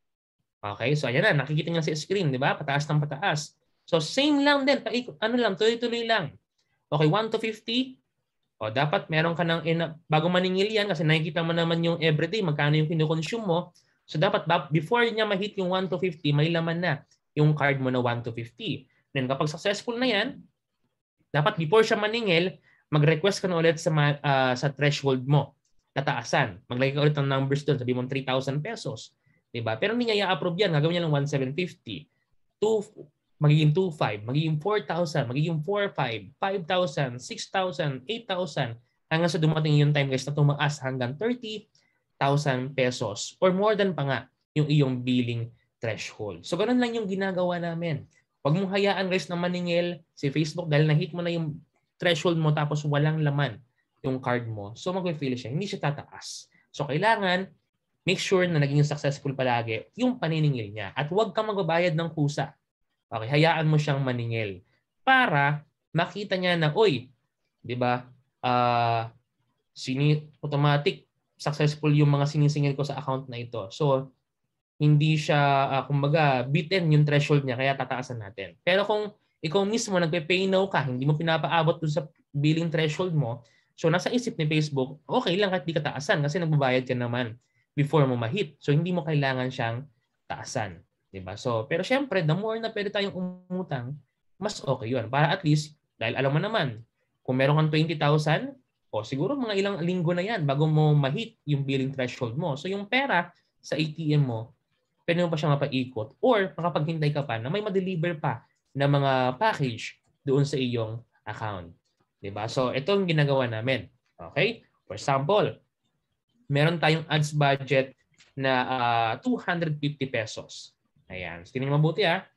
Okay, so ayan na, nakikita niya sa screen, di ba? Pataas ng pataas. So same lang din, paikot, ano lang, tuloy-tuloy lang. Okay, one two fifty. O dapat meron ka ng, bago maningil yan, kasi nakikita mo naman yung everyday, magkano yung kinukonsume mo. So dapat, before niya ma-hit yung one two fifty, may laman na yung card mo na one two fifty. Then kapag successful na yan, dapat before siya maningil, mag-request ka na ulit sa uh, sa threshold mo. Tataasan. Maglagay ka ulit ng numbers doon. Sabi mo three thousand pesos. Diba? Pero hindi niya i-approve yan. Gagawin niya lang one seven fifty. two, magiging two five. Magiging four thousand. Magiging four five. five thousand. six thousand. eight thousand. Hanggang sa dumating yung time guys na tumaas hanggang thirty thousand pesos. Or more than pa nga yung iyong billing threshold. So ganun lang yung ginagawa namin. Huwag mong hayaan guys na maningil si Facebook dahil na-hit mo na yung threshold mo tapos walang laman yung card mo. So mag-fail siya. Hindi siya tataas. So kailangan make sure na naging successful palagi yung paniningil niya. At huwag kang magbabayad ng kusa. Okay, hayaan mo siyang maningil para makita niya na, oy, di ba, uh, sini automatic successful yung mga sinisingil ko sa account na ito. So hindi siya, uh, kumbaga, beaten yung threshold niya, kaya tataasan natin. Pero kung ikaw mismo nagpe-pay now ka, hindi mo pinapaabot dun sa billing threshold mo, so nasa isip ni Facebook, okay lang kahit di ka taasan kasi nagbabayad ka naman before mo ma-hit. So hindi mo kailangan siyang taasan. Diba? So, pero syempre, the more na pwede tayong umutang, mas okay yun. Para at least, dahil alam mo naman, kung meron kang twenty thousand, o siguro mga ilang linggo na yan bago mo ma-hit yung billing threshold mo. So yung pera sa A T M mo, pwede mo pa siya mapaikot or makapaghintay ka pa na may ma-deliver pa na mga package doon sa iyong account. Diba? So, ito ang ginagawa namin. Okay? For example, meron tayong ads budget na uh, two hundred fifty pesos. Ayan. So, tingnan mabuti ha.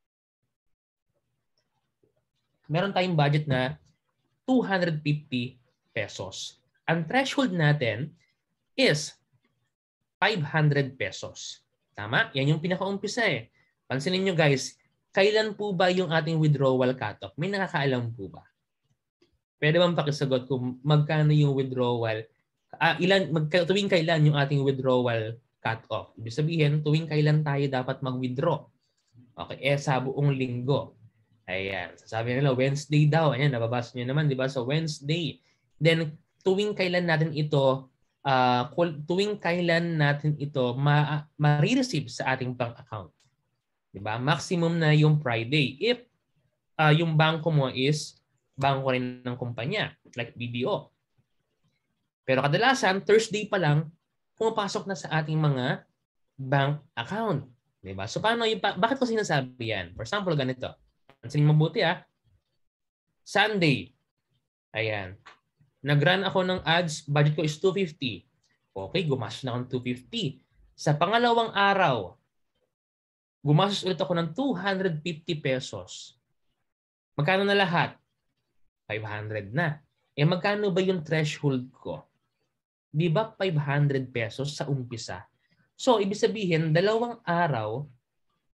Meron tayong budget na two hundred fifty pesos. Ang threshold natin is five hundred pesos. Tama? Yan yung pinaka-umpisa eh. Pansinin nyo guys, kailan po ba yung ating withdrawal cutoff? May nakakaalam po ba? Pwede bang pakisagot kung magkano yung withdrawal? Uh, ilan, mag, tuwing kailan yung ating withdrawal cutoff? Ibig sabihin, tuwing kailan tayo dapat mag-withdraw? Okay, eh sa buong linggo. Ayan, sasabi nila Wednesday daw. Ayan, nababasa nyo naman, di ba? So Wednesday. Then, tuwing kailan natin ito Uh, tuwing kailan natin ito ma- ma-receive sa ating bank account. Diba? Maximum na yung Friday. If uh, yung bangko mo is bangko rin ng kumpanya, like B D O. Pero kadalasan, Thursday pa lang, pumapasok na sa ating mga bank account. Diba? So paano yung, bakit ko sinasabi yan? For example, ganito. Pansinin mabuti ah. Sunday. Ayan. Nag-run ako ng ads, budget ko is two fifty. Okay, gumastos na ako ng two fifty. Sa pangalawang araw, gumastos ulit ako ng two hundred fifty pesos. Magkano na lahat? five hundred na. Eh magkano ba yung threshold ko? Di ba five hundred pesos sa umpisa? So, ibig sabihin, dalawang araw,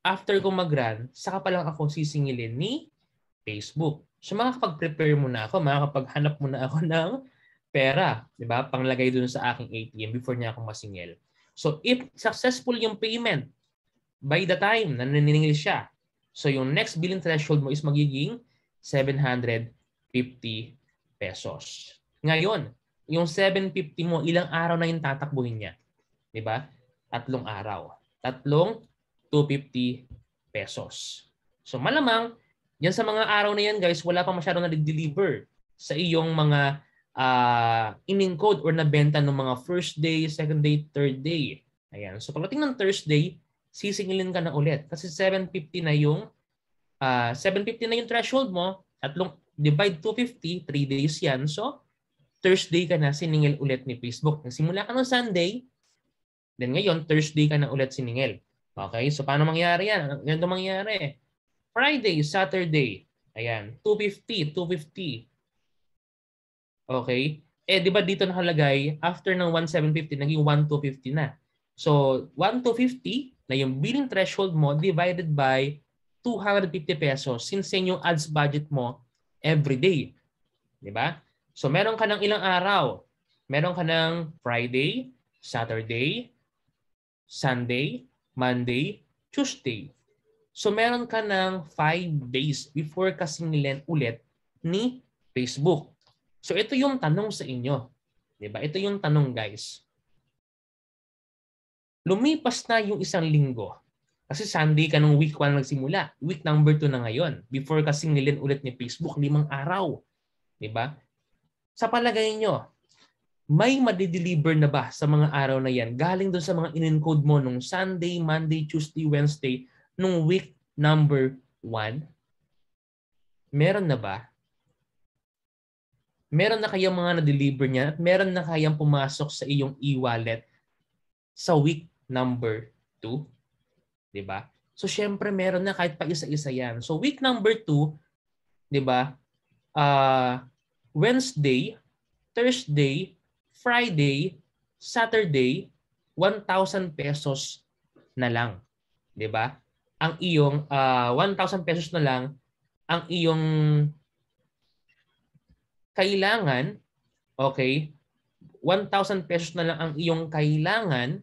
after ko mag-run, saka pa lang ako sisingilin ni Facebook. So makakapag-prepare muna ako, makakapaghanap muna ako ng pera, di ba? Panglagay dun sa aking A T M before niya ako masingil. So if successful yung payment by the time na naniningil siya, so yung next billing threshold mo is magiging seven hundred fifty pesos. Ngayon, yung seven hundred fifty mo, ilang araw na yung tatakbuhin niya? Di ba? Tatlong araw. Tatlong two hundred fifty pesos. So malamang, yan sa mga araw na yan guys, wala pa masyadong na-deliver sa iyong mga uh, in-encode or nabenta ng mga first day, second day, third day. Ayan. So pagdating ng Thursday, sisingilin ka na ulit. Kasi seven hundred fifty na yung uh, seven hundred fifty na yung threshold mo. Tatlong divide two hundred fifty, three days yan. So Thursday ka na siningil ulit ni Facebook. Nagsimula ka ng Sunday, then ngayon Thursday ka na ulit siningil. Okay? So paano mangyari yan? Ganito mangyari. Friday, Saturday. Ayan. two hundred fifty, two hundred fifty. Okay? Eh, di ba dito nakalagay, after ng one thousand seven hundred fifty, naging one thousand two hundred fifty na. So, one thousand two hundred fifty na yung billing threshold mo divided by two hundred fifty pesos since yan yung ads budget mo every day. Di ba? So, meron ka ng ilang araw. Meron ka ng Friday, Saturday, Sunday, Monday, Tuesday. So, meron ka ng five days before ka singilan ulit ni Facebook. So, ito yung tanong sa inyo. Diba? Ito yung tanong, guys. Lumipas na yung isang linggo. Kasi Sunday ka nung week one nagsimula. Week number two na ngayon. Before ka singilan ulit ni Facebook, limang araw. Diba? Sa palagay nyo, may madideliver na ba sa mga araw na yan galing doon sa mga in-encode mo nung Sunday, Monday, Tuesday, Wednesday, nung week number one? Meron na ba? Meron na kayang mga na-deliver niya at meron na kayang pumasok sa iyong e-wallet sa week number two? Diba? So, syempre, meron na kahit pa isa-isa yan. So, week number two, diba, uh, Wednesday, Thursday, Friday, Saturday, one thousand pesos na lang. Diba? Ang iyong, uh, one thousand pesos na lang, ang iyong kailangan, okay, one thousand pesos na lang ang iyong kailangan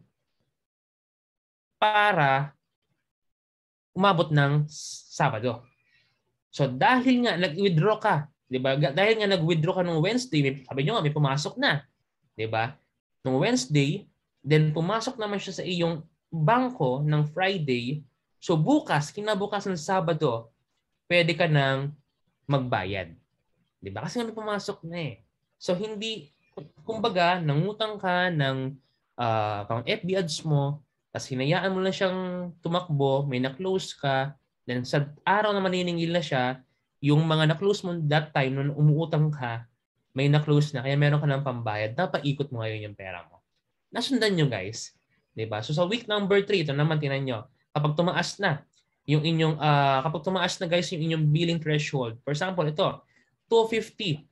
para umabot ng Sabado. So dahil nga nag-withdraw ka, 'di ba? Dahil nga nag-withdraw ka nung Wednesday, may, sabi niyo nga may pumasok na, 'di ba? Nung Wednesday, then pumasok naman siya sa iyong bangko ng Friday. So bukas, kinabukas ng Sabado, pwede ka nang magbayad. 'Di ba? Kasi nga may pumasok na eh. So hindi, kumbaga, nangutang ka ng uh, pang F B ads mo, tapos hinayaan mo lang siyang tumakbo, may na-close ka, then sa araw na maniningil na siya, yung mga na-close mo that time, nung umuutang ka, may na-close na, kaya meron ka ng pambayad, napaikot mo ngayon yung pera mo. Nasundan nyo guys. Diba? So sa week number three, ito naman tinan nyo, kapag tumaas na, yung inyong, uh, kapag tumaas na guys, yung inyong billing threshold, for example, ito, two hundred fifty.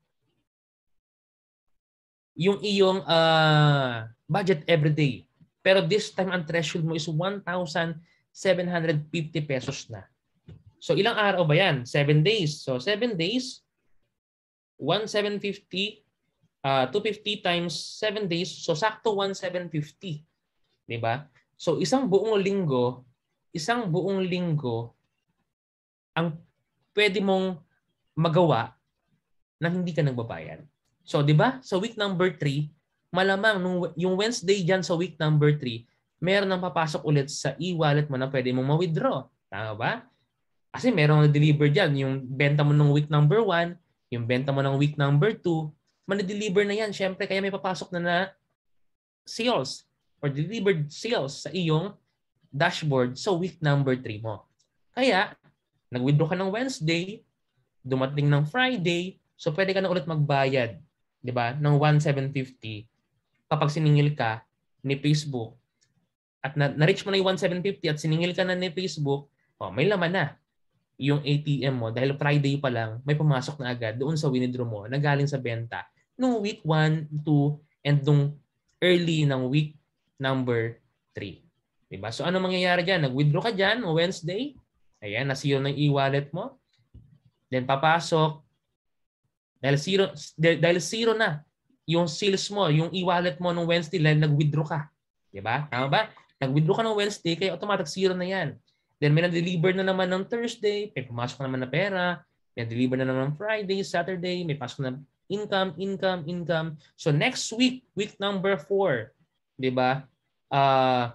Yung iyong uh, budget every day. Pero this time, ang threshold mo is one thousand seven hundred fifty pesos na. So, ilang araw ba yan? seven days. So, seven days, one thousand seven hundred fifty, uh, two hundred fifty times seven days. So, sakto one thousand seven hundred fifty. Diba? So, isang buong linggo, isang buong linggo, ang pwede mong magawa na hindi ka nagbabayad. So, di ba? Sa week number three, malamang nung, yung Wednesday dyan sa week number three, meron nang papasok ulit sa e-wallet mo na pwede mong ma-withdraw. Tama ba? Kasi meron na-deliver dyan. Yung benta mo ng week number one, yung benta mo ng week number two, man-deliver na yan. Siyempre, kaya may papasok na na sales or delivered sales sa iyong dashboard sa week number three mo. Kaya, nag-withdraw ka ng Wednesday, dumating ng Friday, so pwede ka na ulit magbayad, 'di ba, ng one thousand seven hundred fifty kapag siningil ka ni Facebook at na- na-reach mo na yung one thousand seven hundred fifty at siningil ka na ni Facebook, oh, may laman na yung A T M mo dahil Friday pa lang may pumasok na agad doon sa withdraw mo na galing sa benta nung week one, two, and nung early ng week number three. Diba? So ano mangyayari dyan? Nag-withdraw ka dyan o Wednesday. Ayan, na-zero na yung e-wallet mo. Then papasok. Dahil zero, dahil zero na yung sales mo, yung e-wallet mo nung Wednesday, dahil nag-withdraw ka. Diba? Tama ba? Nag-withdraw ka ng Wednesday, kaya automatic zero na yan. Then may na-deliver na naman ng Thursday, may pumasok na naman na pera. May na-deliver na naman ng Friday, Saturday, may pasok na income, income, income. So next week, week number four, diba? Ah... Uh,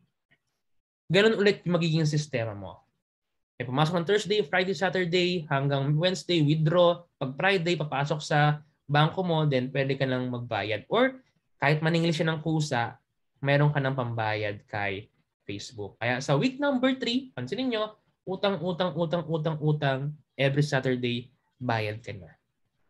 Ganun ulit yung magiging sistema mo. May pumasok ng Thursday, Friday, Saturday, hanggang Wednesday, withdraw. Pag Friday, papasok sa bangko mo, then pwede ka nang magbayad. Or kahit maningil siya ng kusa, meron ka ng pambayad kay Facebook. Kaya sa week number three, pansinin nyo, utang, utang, utang, utang, utang, every Saturday, bayad ka na.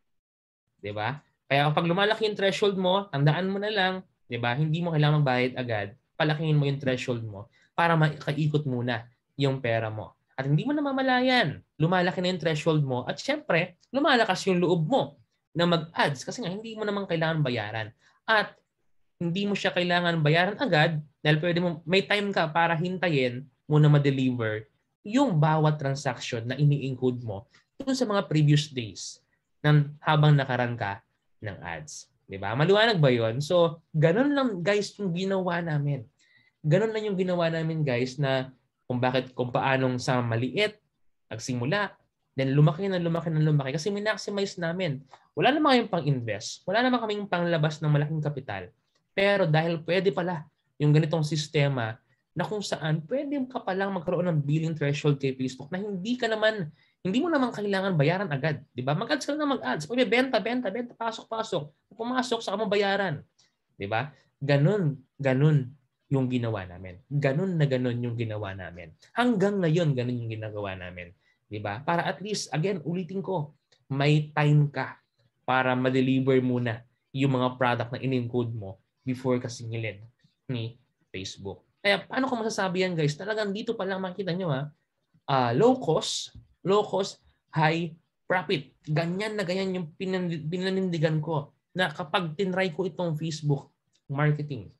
Diba? Kaya kapag lumalaki yung threshold mo, tandaan mo na lang, diba? Hindi mo kailangan magbayad agad. Palakingin mo yung threshold mo para makaikot muna yung pera mo. At hindi mo namamalayan, lumalaki na yung threshold mo at syempre, lumalakas yung loob mo na mag-ads kasi nga hindi mo naman kailangan bayaran. At hindi mo siya kailangan bayaran agad dahil pwede mo, may time ka para hintayin mo na ma-deliver yung bawat transaction na ini-encode mo dun sa mga previous days ng habang nakaran ka ng ads. Diba? Maliwanag ba yun? So, ganun lang guys yung ginawa namin. Ganun lang yung ginawa namin guys na kung bakit, kung paanong sa maliit, nagsimula, then lumaki na lumaki na lumaki kasi minaximize namin. Wala naman kayong pang-invest, wala naman kaming panglabas ng malaking kapital. Pero dahil pwede pala yung ganitong sistema na kung saan pwede ka palang magkaroon ng billing threshold kay Facebook na hindi ka naman, hindi mo naman kailangan bayaran agad. Diba? Mag-ads ka na mag-ads. Pwede benta, benta, benta, pasok, pasok. Pumasok, saka mo bayaran. Diba? Ganun, ganun yung ginawa namin. Ganun na ganun yung ginawa namin. Hanggang ngayon, ganun yung ginagawa namin. Diba? Para at least, again, ulitin ko, may time ka para ma-deliver muna yung mga product na in-encode mo before ka singilin ni Facebook. Kaya paano ko masasabi yan guys? Talagang dito pa lang makita nyo ha, uh, low cost, low cost, high profit. Ganyan na ganyan yung pinanindigan ko na kapag tinry ko itong Facebook marketing,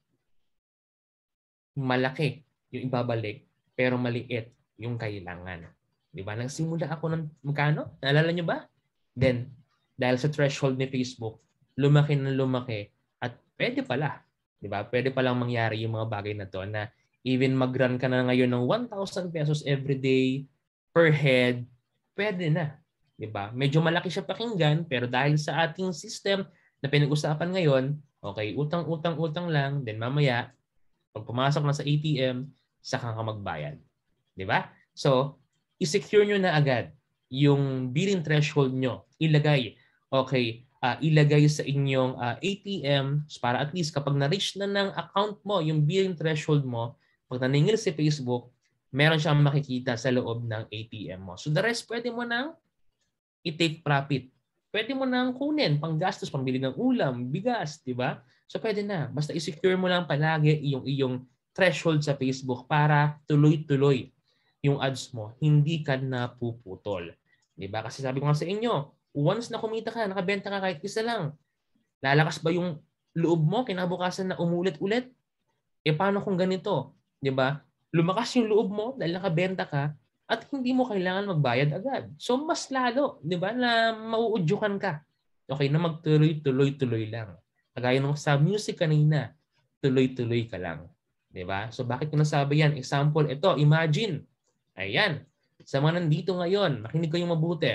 malaki yung ibabalik pero maliit yung kailangan. Di ba? Nagsimula ako ng magkano? Naalala nyo ba? Then, dahil sa threshold ni Facebook, lumaki na lumaki at pwede pala. Di ba? Pwede palang mangyari yung mga bagay na to na even mag-run ka na ngayon ng one thousand pesos every day per head, pwede na. Di ba? Medyo malaki siya pakinggan pero dahil sa ating system na pinag-usapan ngayon, okay, utang, utang, utang lang, then mamaya, pag pumasok na sa A T M, saka ka magbayad. Di ba? So, i-secure nyo na agad yung billing threshold nyo. Ilagay. Okay, uh, ilagay sa inyong uh, A T M para at least kapag na-reach na ng account mo, yung billing threshold mo, pag naningil si Facebook, meron siyang makikita sa loob ng A T M mo. So the rest, pwede mo nang i-take profit. Pwede mo nang kunin, panggastos, pambili ng ulam, bigas, di ba? So pwede na. Basta i-secure mo lang palagi yung iyong threshold sa Facebook para tuloy-tuloy yung ads mo. Hindi ka napuputol. Di ba? Kasi sabi ko nga sa inyo, once na kumita ka, nakabenta ka kahit isa lang, lalakas ba yung loob mo kinabukasan na umulit-ulit? E paano kung ganito? Di ba? Lumakas yung loob mo dahil nakabenta ka at hindi mo kailangan magbayad agad. So mas lalo, di ba, na mauudyukan ka. Okay, na magtuloy-tuloy-tuloy lang. Kagaya nung sa music kanina, tuloy-tuloy ka lang. Di ba? So bakit ko nasabi yan? Example, ito, imagine. Ayan. Sa mga nandito ngayon, makinig kayong mabuti.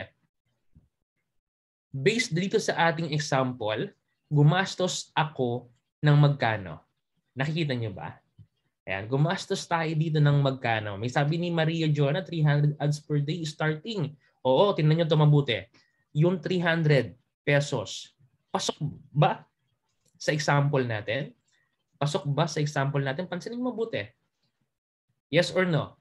Based dito sa ating example, gumastos ako ng magkano? Nakikita niyo ba? Ayan, gumastos tayo dito ng magkano. May sabi ni Maria Joana, three hundred ads per day starting. Oo, tingnan niyo ito mabuti. Yung three hundred pesos, pasok ba sa example natin? Pasok ba sa example natin? Pansinin mo mabuti. Yes or no?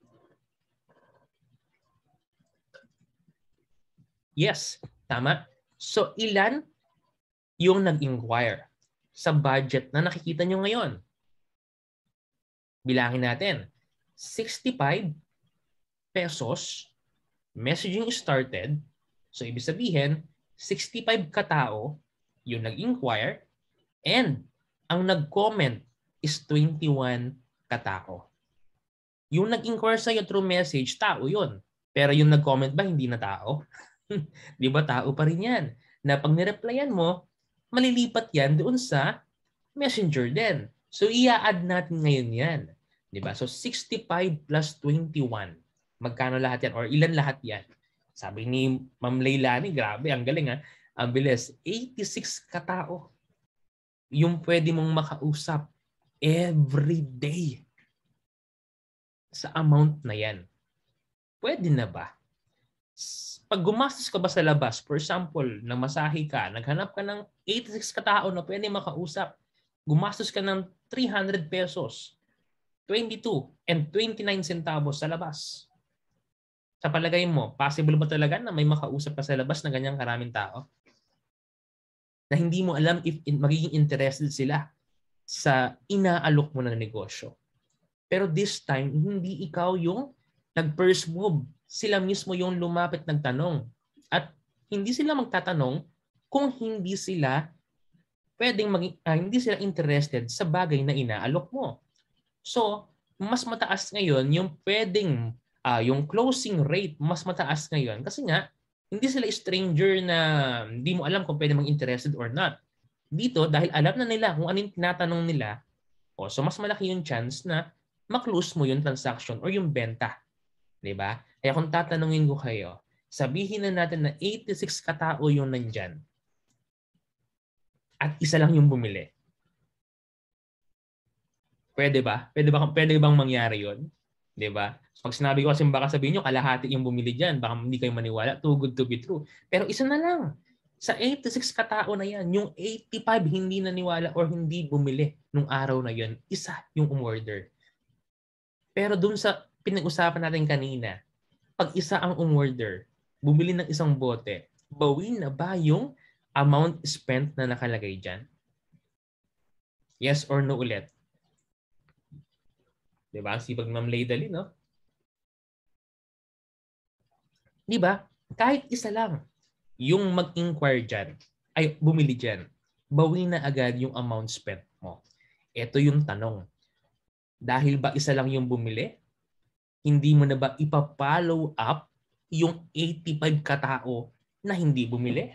Yes, tama. So ilan yung nag-inquire sa budget na nakikita nyo ngayon? Bilangin natin. sixty-five pesos, messaging started. So ibig sabihin, sixty-five katao yung nag-inquire and ang nag-comment is twenty-one katao. Yung nag-inquire sa'yo through message, tao yun. Pero yung nag-comment ba, hindi na tao? Di ba tao pa rin yan? Na pag nireplyan mo, malilipat yan doon sa messenger din. So, i-add natin ngayon yan. Di ba? So, sixty-five plus twenty-one. Magkano lahat yan? Or ilan lahat yan? Sabi ni Ma'am Leilani, grabe, ang galing ha. Ang bilis. eighty-six katao yung pwede mong makausap every day sa amount na yan. Pwede na ba? Pag gumastos ka ba sa labas, for example, namasahe ka, naghanap ka ng eighty-six katao na pwede makausap, gumastos ka ng three hundred pesos, twenty-two and twenty-nine centavos sa labas. Sa palagay mo, possible ba talaga na may makausap ka sa labas na ganyang karaming tao? Na hindi mo alam if in, magiging interested sila sa inaalok mo ng negosyo. Pero this time, hindi ikaw yung nag-first move. Sila mismo yung lumapit nagtanong. At hindi sila magtatanong kung hindi sila pwedeng maging, ah, hindi sila interested sa bagay na inaalok mo. So, mas mataas ngayon yung pwedeng, uh, yung closing rate, mas mataas ngayon. Kasi nga, hindi sila stranger na hindi mo alam kung pwede mag-interested or not. Dito, dahil alam na nila kung anong tinatanong nila, oh, so mas malaki yung chance na maklose mo yung transaction or yung benta. Diba? Kaya kung tatanungin ko kayo, sabihin na natin na eighty-six katao yung nandyan at isa lang yung bumili. Pwede ba? Pwede ba pwede bang mangyari yun? 'Di ba? So, pag sinabi ko kasi baka sabihin niyo kalahati yung bumili diyan, baka hindi kayo maniwala, too good to be true. Pero isa na lang. Sa eighty-six katao na yan, yung eighty-five hindi naniwala or hindi bumili nung araw na yun, isa yung umorder. Pero dun sa pinag-usapan natin kanina, pag isa ang umorder, bumili ng isang bote, bawi na ba yung amount spent na nakalagay dyan? Yes or no ulit? Diba? Sipag Ma'am Leidali, no? Diba? Kahit isa lang yung mag-inquire dyan, ay bumili dyan, bawi na agad yung amount spent mo. Ito yung tanong. Dahil ba isa lang yung bumili, hindi mo na ba ipa-follow up yung eighty-five katao na hindi bumili?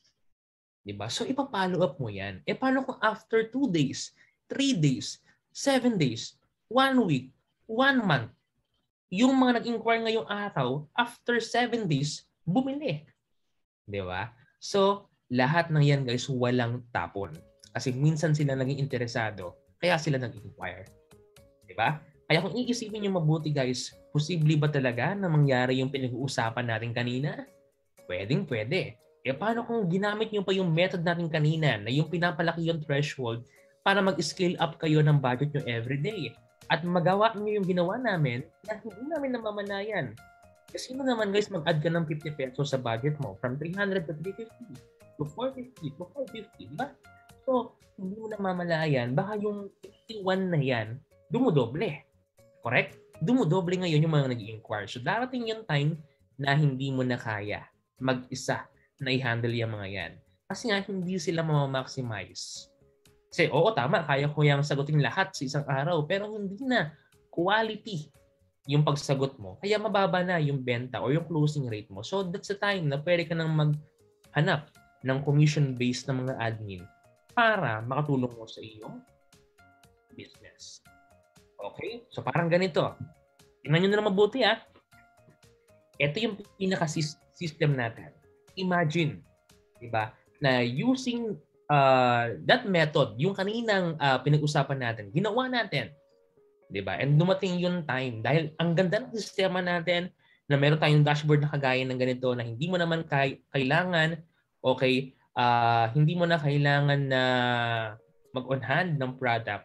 Diba? So ipa-follow up mo yan. E paano kung after two days, three days, seven days, one week, one month, yung mga nag-inquire ngayong araw, after seven days, bumili. Diba? So, lahat ng yan guys, walang tapon. Kasi minsan sila naging interesado, kaya sila nag-inquire. Diba? Kaya kung iisipin nyo mabuti guys, posible ba talaga na mangyari yung pinag-uusapan natin kanina? Pwedeng pwede. E paano kung ginamit nyo pa yung method natin kanina na yung pinapalaki yung threshold para mag-scale up kayo ng budget nyo everyday? At magawa nyo yung ginawa namin na hindi namin namamalayan. Kasi mo naman guys, mag-add ka ng fifty pesos sa budget mo from three hundred to three fifty to four fifty to five fifty, diba? So, hindi mo namamalayan, baka yung eighty-one na yan, dumudoble. Correct? Dumudoble ngayon yung mga nag-i-inquire. So, darating yung time na hindi mo na kaya mag-isa na i-handle yung mga yan. Kasi nga, hindi sila ma-maximize. Kasi, oo, tama, kaya ko yung sagutin lahat sa isang araw, pero hindi na quality yung pagsagot mo. Kaya mababa na yung benta or yung closing rate mo. So, that's the time na pwede ka nang maghanap ng commission-based na mga admin para makatulong mo sa iyong business. Okay? So, parang ganito. Tingnan nyo na mabuti, ah. Ito yung pinaka-system natin. Imagine, diba, na using uh, that method, yung kaninang uh, pinag-usapan natin, ginawa natin. Diba? And dumating yung time. Dahil ang ganda ng sistema natin na meron tayong dashboard na kagaya ng ganito na hindi mo naman kay- kailangan, okay, uh, hindi mo na kailangan na mag-on hand ng product.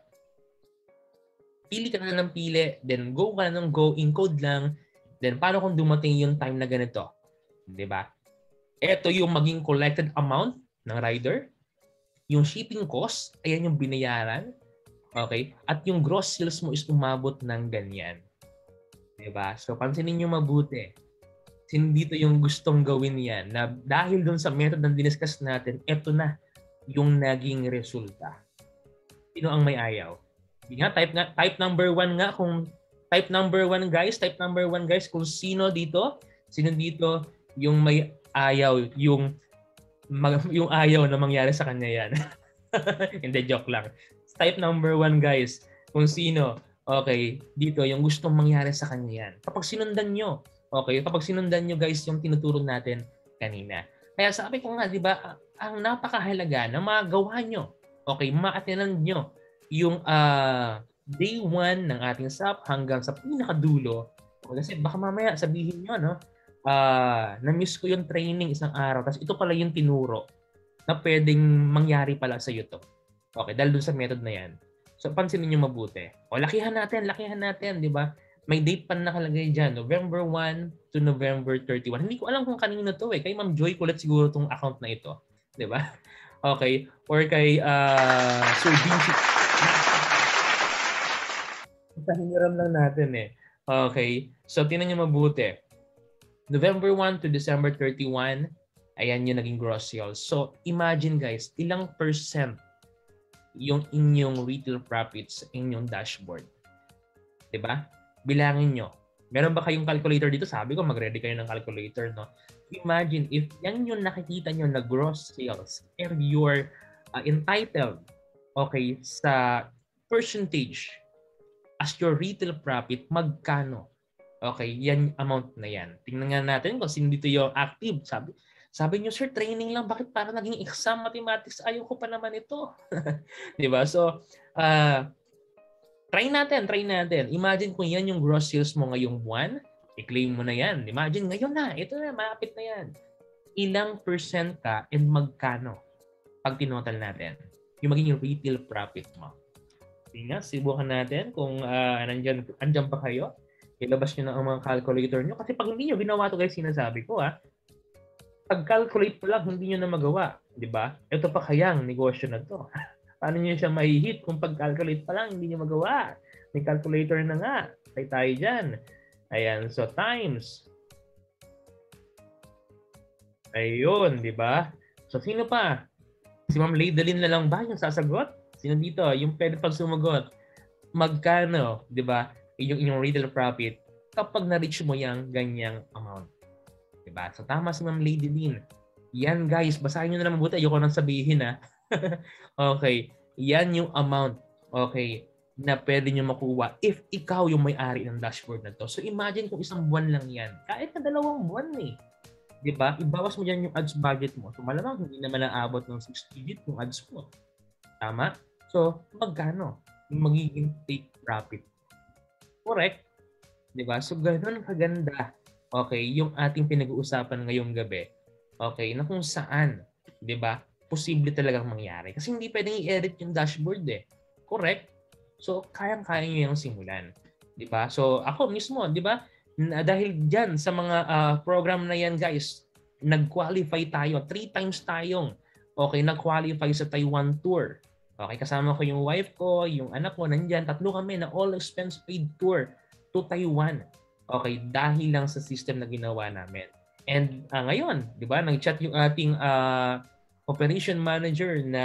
Pili ka na ng pili, then go ka na ng go, encode lang, then paano kung dumating yung time na ganito? Diba? Ito yung maging collected amount ng rider. Yung shipping cost, ayan yung binayaran. Okay? At yung gross sales mo is umabot ng ganyan. Diba? So, pansinin nyo mabuti. Hindi dito yung gustong gawin yan. Na dahil dun sa method na diniscuss natin, eto na yung naging resulta. Sino ang may ayaw? Nga, type, nga, type number one nga kung Type number one, guys. Type number one, guys. Kung sino dito, sino dito yung may ayaw, yung mag, yung ayaw na mangyari sa kanya yan. Hindi, joke lang. Type number one, guys. Kung sino, okay, dito, yung gustong mangyari sa kanya yan. Kapag sinundan nyo, okay, kapag sinundan nyo, guys, yung tinuturo natin kanina. Kaya sabi ko nga, di ba, ang napakahalaga na magawa nyo, okay, ma-attenan nyo yung uh, day one ng ating S A P hanggang sa pinakadulo. Kasi baka mamaya sabihin nyo, no, uh, na-miss ko yung training isang araw, tapos ito pala yung tinuro na pwedeng mangyari pala sa iyo to. Okay, dahil dun sa method na yan. So, pansinin nyo mabuti. O, lakihan natin, lakihan natin, di ba? May date pa nakalagay dyan, November first to November thirty-first. Hindi ko alam kung kanino to eh. Kay Ma'am Joy kulat siguro tong account na ito. Di ba? Okay. Or kay uh, Sir Vinci. Hiniram lang natin eh. Okay. So, tinan nyo mabuti. November first to December thirty-first, ayan yung naging gross sales. So, imagine guys, ilang percent yung inyong retail profits sa inyong dashboard. Diba? Bilangin nyo. Meron ba kayong calculator dito? Sabi ko, mag-ready kayo ng calculator, no? Imagine, if yan yung nakikita nyo na gross sales and you're uh, entitled, okay, sa percentage as your retail profit, magkano? Okay, yan amount na yan. Tingnan nga natin kung sino dito yung active. Sabi, sabi nyo, sir, training lang. Bakit para naging exam mathematics? Ayaw ko pa naman ito. Diba? So, uh, try natin, try natin. Imagine kung yan yung gross sales mo ngayong buwan, i-claim mo na yan. Imagine, ngayon na, ito na, malapit na yan. Ilang percent ka and magkano pag tinotal natin? Yung maging retail profit mo. Sige, subukan natin kung uh, nandyan, andyan pa kayo. Ilabas nyo na ang mga calculator nyo. Kasi pag hindi nyo ginawa ito, guys, sinasabi ko, ha, pag-calculate pa lang, hindi nyo na magawa. Diba? Ito pa kayang negosyo na to. Paano nyo siya mahihit kung pag-calculate pa lang, hindi nyo magawa? May calculator na nga. Tay tayo dyan. Ayan, so times. Ayun, di ba? So, sino pa? Si Ma'am Laydalyn na lang ba yung sasagot? Sino dito? Yung pwede pag sumagot. Magkano, di ba? Yung inyong retail profit kapag na-reach mo yung ganyang amount. Diba? So, tama si Ma'am Laydalyn. Yan, guys. Basahin nyo na lang mabuti. Ayoko nang sabihin, ha? Okay. Yan yung amount. Okay. Na pwede nyo makuha if ikaw yung may-ari ng dashboard na to. So, imagine kung isang buwan lang yan. Kahit na dalawang buwan, eh. Diba? Ibawas mo dyan yung ads budget mo. So, malamang hindi naman naabot ng six digit yung ads mo. Tama? So, magkano yung magiging take profit? Correct? Diba? So, ganoon kaganda. Okay, yung ating pinag-uusapan ngayong gabi. Okay, na kung saan, diba, posible talagang mangyari. Kasi hindi pwedeng i-edit yung dashboard eh. Correct? So, kayang-kaya nyo yung simulan. Diba? So, ako mismo, diba, dahil dyan sa mga uh, program na yan, guys, nag-qualify tayo. Three times tayong, okay, nag-qualify sa Taiwan tour. Okay, kasama ko yung wife ko, yung anak ko, nandyan. Tatlo kami na all expense paid tour to Taiwan. Okay, dahil lang sa system na ginawa namin. And uh, ngayon, di ba, nag-chat yung ating uh, operation manager na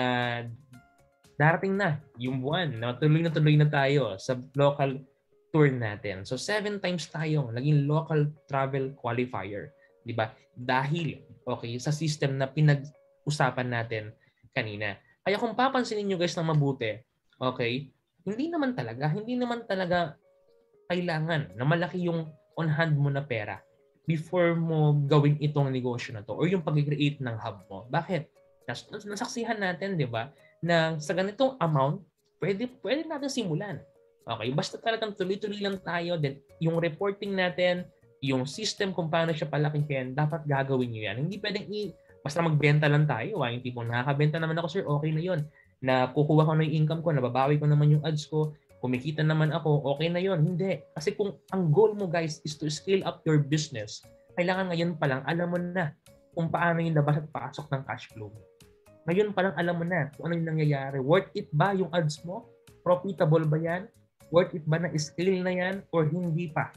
darating na yung buwan. Na tuloy na tuloy na tayo sa local tour natin. So, seven times tayong naging local travel qualifier. Di ba? Dahil, okay, sa system na pinag-usapan natin kanina. Kaya kung papansinin nyo guys ng mabuti, okay, hindi naman talaga, hindi naman talaga kailangan na malaki yung on hand mo na pera before mo gawin itong negosyo na to or yung pag-create ng hub mo. Bakit? Nas nasaksihan natin, di ba, na sa ganitong amount, pwede, pwede natin simulan. Okay, basta talagang tuloy-tuloy lang tayo, then yung reporting natin, yung system kung paano siya palakihin, dapat gagawin nyo yan. Hindi pwedeng i- basta magbenta lang tayo. Ah. Yung tipong nakakabenta naman ako, sir, okay na yun. Na kukuha ko na yung income ko, nababawi ko naman yung ads ko, kumikita naman ako, okay na yun. Hindi. Kasi kung ang goal mo guys is to scale up your business, kailangan ngayon pa lang alam mo na kung paano yung labas at pasok ng cash flow mo. Ngayon pa lang alam mo na kung ano yung nangyayari. Worth it ba yung ads mo? Profitable ba yan? Worth it ba na scale na yan or hindi pa?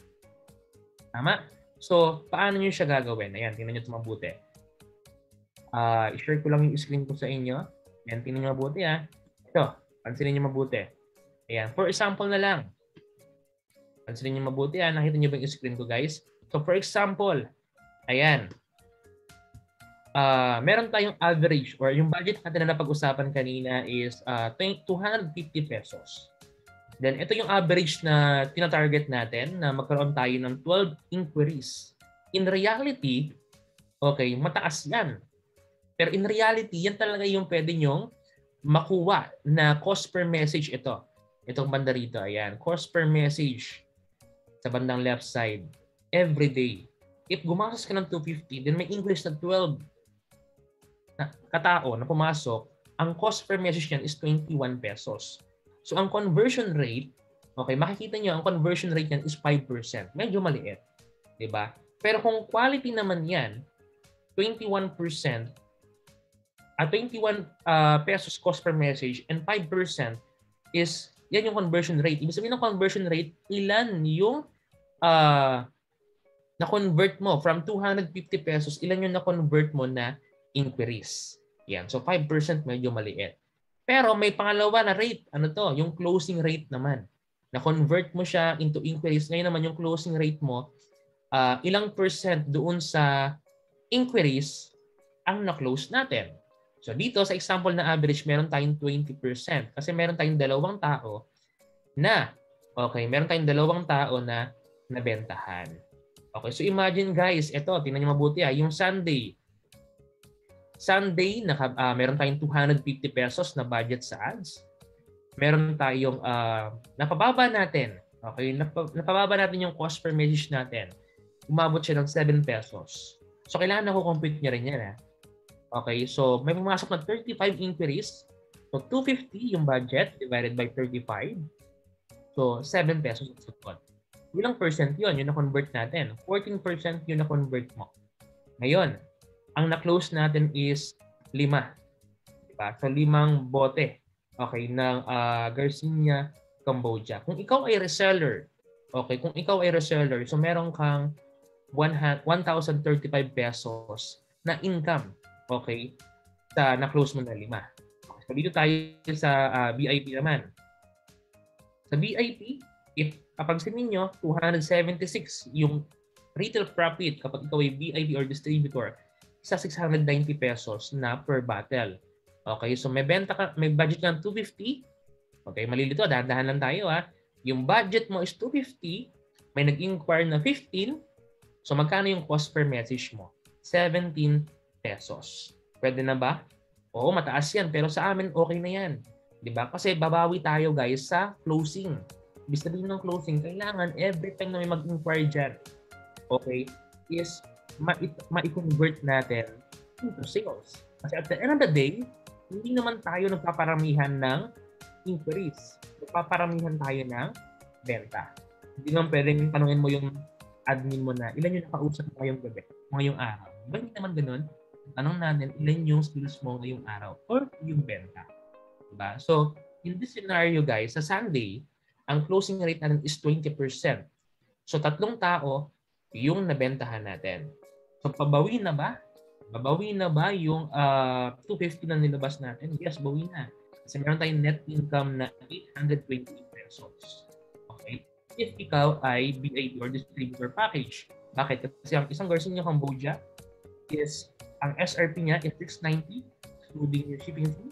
Tama? So, paano nyo siya gagawin? Ayan, tingnan nyo ito mabuti. Uh, i-share ko lang yung screen ko sa inyo. Ayan, tingnan nyo mabuti ha. Ito, pansinin nyo mabuti. Ayan, for example na lang. Pansinin niyo mabuti, ha? Nakita niyo ba yung screen ko, guys? So, for example, ayan. Uh, meron tayong average or yung budget natin na napag-usapan kanina is uh, two hundred fifty pesos. Then, ito yung average na tina-target natin na magkaroon tayo ng twelve inquiries. In reality, okay, mataas yan. Pero in reality, yan talaga yung pwede nyong makuha na cost per message ito. Itong banda rito, ayan. Cost per message sa bandang left side. Every day. If gumastos ka ng two hundred fifty, then may English na twelve na katao na pumasok, ang cost per message niyan is twenty-one pesos. So, ang conversion rate, okay, makikita nyo, ang conversion rate niyan is five percent. Medyo maliit. Diba? Pero kung quality naman yan, twenty-one percent at twenty-one uh, pesos cost per message and five percent is, yan yung conversion rate. Ibig sabihin ng conversion rate, ilan yung uh, na-convert mo from two hundred fifty pesos, ilan yung na-convert mo na inquiries. Yan. So, five percent medyo maliit. Pero may pangalawa na rate. Ano to? Yung closing rate naman. Na-convert mo siya into inquiries. Ngayon naman yung closing rate mo, uh, ilang percent doon sa inquiries ang na-close natin. So dito sa example na average, meron tayong twenty percent. Kasi meron tayong dalawang tao na, okay, meron tayong dalawang tao na nabentahan. Okay, so imagine guys, ito, tingnan niyo mabuti ha, yung Sunday. Sunday, naka, uh, meron tayong two hundred fifty pesos na budget sa ads. Meron tayong, uh, napababa natin. Okay, nap napababa natin yung cost per message natin. Umabot siya ng seven pesos. So, kailangan na compute niya rin yan. Ha? Okay, so may pumasok na thirty-five inquiries. So, two hundred fifty yung budget divided by thirty-five. So, seven pesos ang sagot. Ilang percent yun? Yung na-convert natin. fourteen percent yung na-convert mo. Ngayon, ang na-close natin is lima. Diba? So, limang bote. Okay, ng uh, Garcinia Cambodia. Kung ikaw ay reseller, okay, kung ikaw ay reseller, so meron kang one thousand thirty-five pesos na income, okay, sa na-close mo na lima. Okay, so, dito tayo sa uh, V I P naman. Sa V I P, if kapag sabihin nyo, two hundred seventy-six yung retail profit kapag ikaw ay V I P or distributor, sa six hundred ninety pesos na per battle. Okay, so may benta ka, may budget ka ng two hundred fifty. Okay, malilito, dahan-dahan lang tayo ha. Yung budget mo is two hundred fifty, may nag-inquire na fifteen. So magkano yung cost per message mo? seventeen pesos. Pwede na ba? Oo, mataas yan, pero sa amin okay na yan. 'Di ba? Kasi babawi tayo guys sa closing. Ibig sabihin ng closing, kailangan every time na may mag-inquire dyan, okay, is ma-convert natin into sales. Kasi at the end of the day, hindi naman tayo nagpaparamihan ng inquiries. Nagpaparamihan tayo ng benta. Hindi naman pwedeng tanungin mo yung admin mo na ilan yung nakausap mo ngayong gabi, ngayong araw. Diba hindi naman ganun? Tanong natin ilan yung skills mo ngayong araw or yung benta. Diba? So, in this scenario guys, sa Sunday, ang closing rate natin is twenty percent. So, tatlong tao yung nabentahan natin. So, pabawi na ba? Babawi na ba yung uh, two hundred fifty na nilabas natin? Yes, bawi na. Kasi meron tayong net income na eight hundred twenty pesos. Okay? If ikaw ay B I P or distributor package. Bakit? Kasi ang isang Garcinia Cambodia is, ang S R P niya is six ninety, including your shipping fee.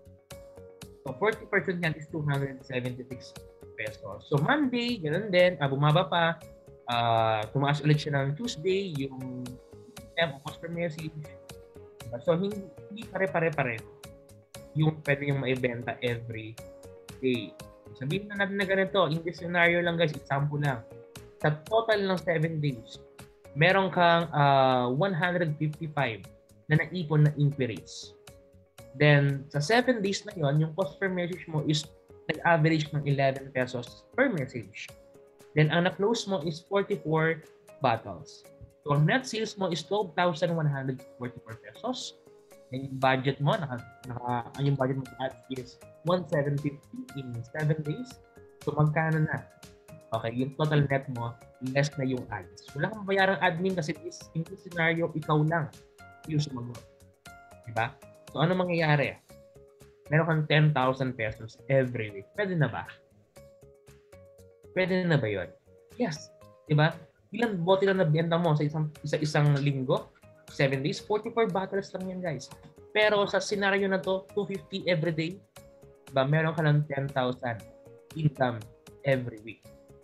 So, forty percent niyan is two hundred seventy-six pesos. So, Monday, ganoon din. Ah, bumaba pa. Uh, tumaas ulit siya ng Tuesday, yung M o cost per message. So, hindi, hindi pare-pare-pare yung pwede yung maibenta every day. Sabihin na natin na ganito, in this scenario lang guys, example lang. Sa total ng seven days, meron kang uh, one hundred fifty-five na naipon na inquiries. Then, sa seven days na yon, yung cost per message mo is nag-average ng eleven pesos per message. Then, ang na-close mo is forty-four battles. So, ang net sales mo is twelve thousand one hundred forty-four pesos. And yung budget mo, naka, naka, yung budget mo at is one thousand seven hundred fifty in seven days. So, magkano na? Okay, yung total net mo, less na yung ads. Wala kang bayarang admin kasi this, in this scenario, ikaw lang yung sumagot. Diba? So, ano mangyayari? Meron kang ten thousand pesos every week. Pwede na ba? Pwede na ba yun? Yes. Diba? Ilang bote lang nabenta mo sa isang, isa isang linggo? seven days? forty-four bottles lang yan, guys. Pero sa scenario na to, two hundred fifty every day, diba? Meron ka ng ten thousand income every week.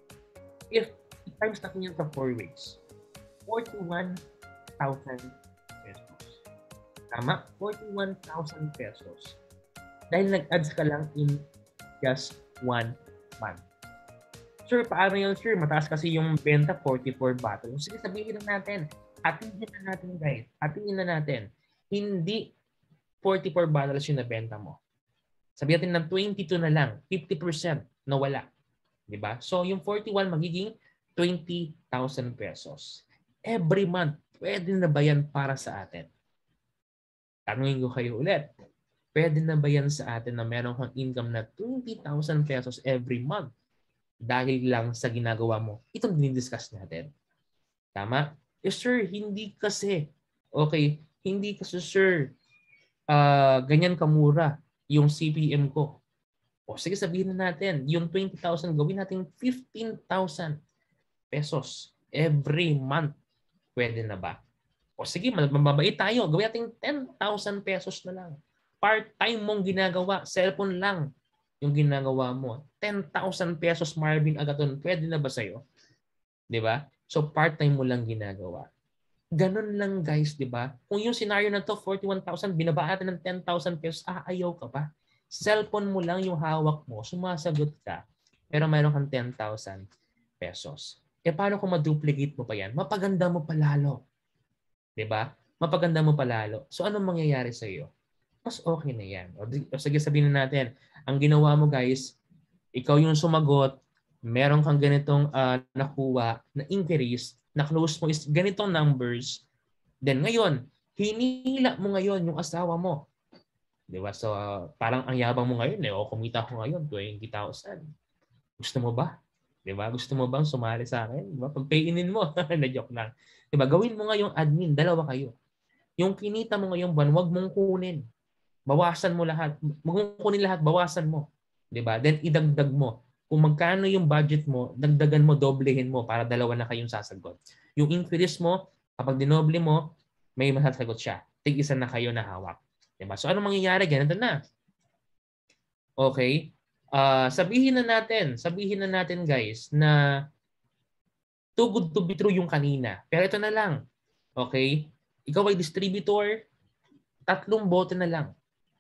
If times natin yun sa four weeks, forty-one thousand pesos. Tama? forty-one thousand pesos. Dahil nag-ads ka lang in just one month. Sir, paano yun, sir? Mataas kasi yung benta, forty-four bottles. Sige, sabihin na natin. Atingin na natin, guys. Atingin na natin. Hindi forty-four bottles yung nabenta mo. Sabihin natin ng twenty-two na lang. fifty percent na wala. Diba? So, yung forty-one magiging twenty thousand pesos. Every month, pwede na ba yan para sa atin? Tanungin ko kayo ulit. Pwede na ba yan sa atin na meron kang income na twenty thousand pesos every month? Dahil lang sa ginagawa mo. Itong dinidiscuss natin. Tama? Eh sir, hindi kasi. Okay, hindi kasi sir, uh, ganyan kamura yung C P M ko. O sige, sabihin na natin, yung twenty thousand, gawin natin fifteen thousand pesos every month. Pwede na ba? O sige, mababait tayo. Gawin natin ten thousand pesos na lang. Part-time mong ginagawa, cellphone lang yung ginagawa mo. ten thousand pesos, Marvin Agaton, pwede na ba sa'yo? Diba? So, part-time mo lang ginagawa. Ganun lang, guys, diba? Kung yung scenario na to, forty-one thousand, binaba natin ng ten thousand pesos, ah, ayaw ka pa. Cellphone mo lang yung hawak mo, sumasagot ka, pero mayroon kang ten thousand pesos. E paano kung ma-duplicate mo pa yan? Mapaganda mo pa lalo. Diba? Mapaganda mo pa lalo. So, anong mangyayari sa'yo? Mas okay na yan. O, o sige, sabihin na natin, ang ginawa mo, guys, ikaw yung sumagot, meron kang ganitong uh, nakuha na increase, na close mo is ganitong numbers, then ngayon, hinila mo ngayon yung asawa mo. Di ba? So, uh, parang ang yabang mo ngayon, eh, o kumita ko ngayon, twenty thousand. Gusto mo ba? Di ba? Gusto mo bang sumali sa akin? Di ba? Pag-payinin mo, na-joke lang. Di ba? Gawin mo nga yung admin, dalawa kayo. Yung kinita mo ngayong buwan, huwag mong kunin. Bawasan mo lahat. Huwag mong kunin lahat, bawasan mo. Di ba? Then, idagdag mo. Kung magkano yung budget mo, dagdagan mo, doblehin mo para dalawa na kayong sasagot. Yung increase mo, kapag dinoble mo, may masasagot siya. Tig-isa na kayo na hawak. Diba? So, ano mangyayari? Ganito na. Okay? Uh, sabihin na natin, sabihin na natin guys, na too good to be true yung kanina. Pero ito na lang. Okay? Ikaw ay distributor, tatlong bote na lang.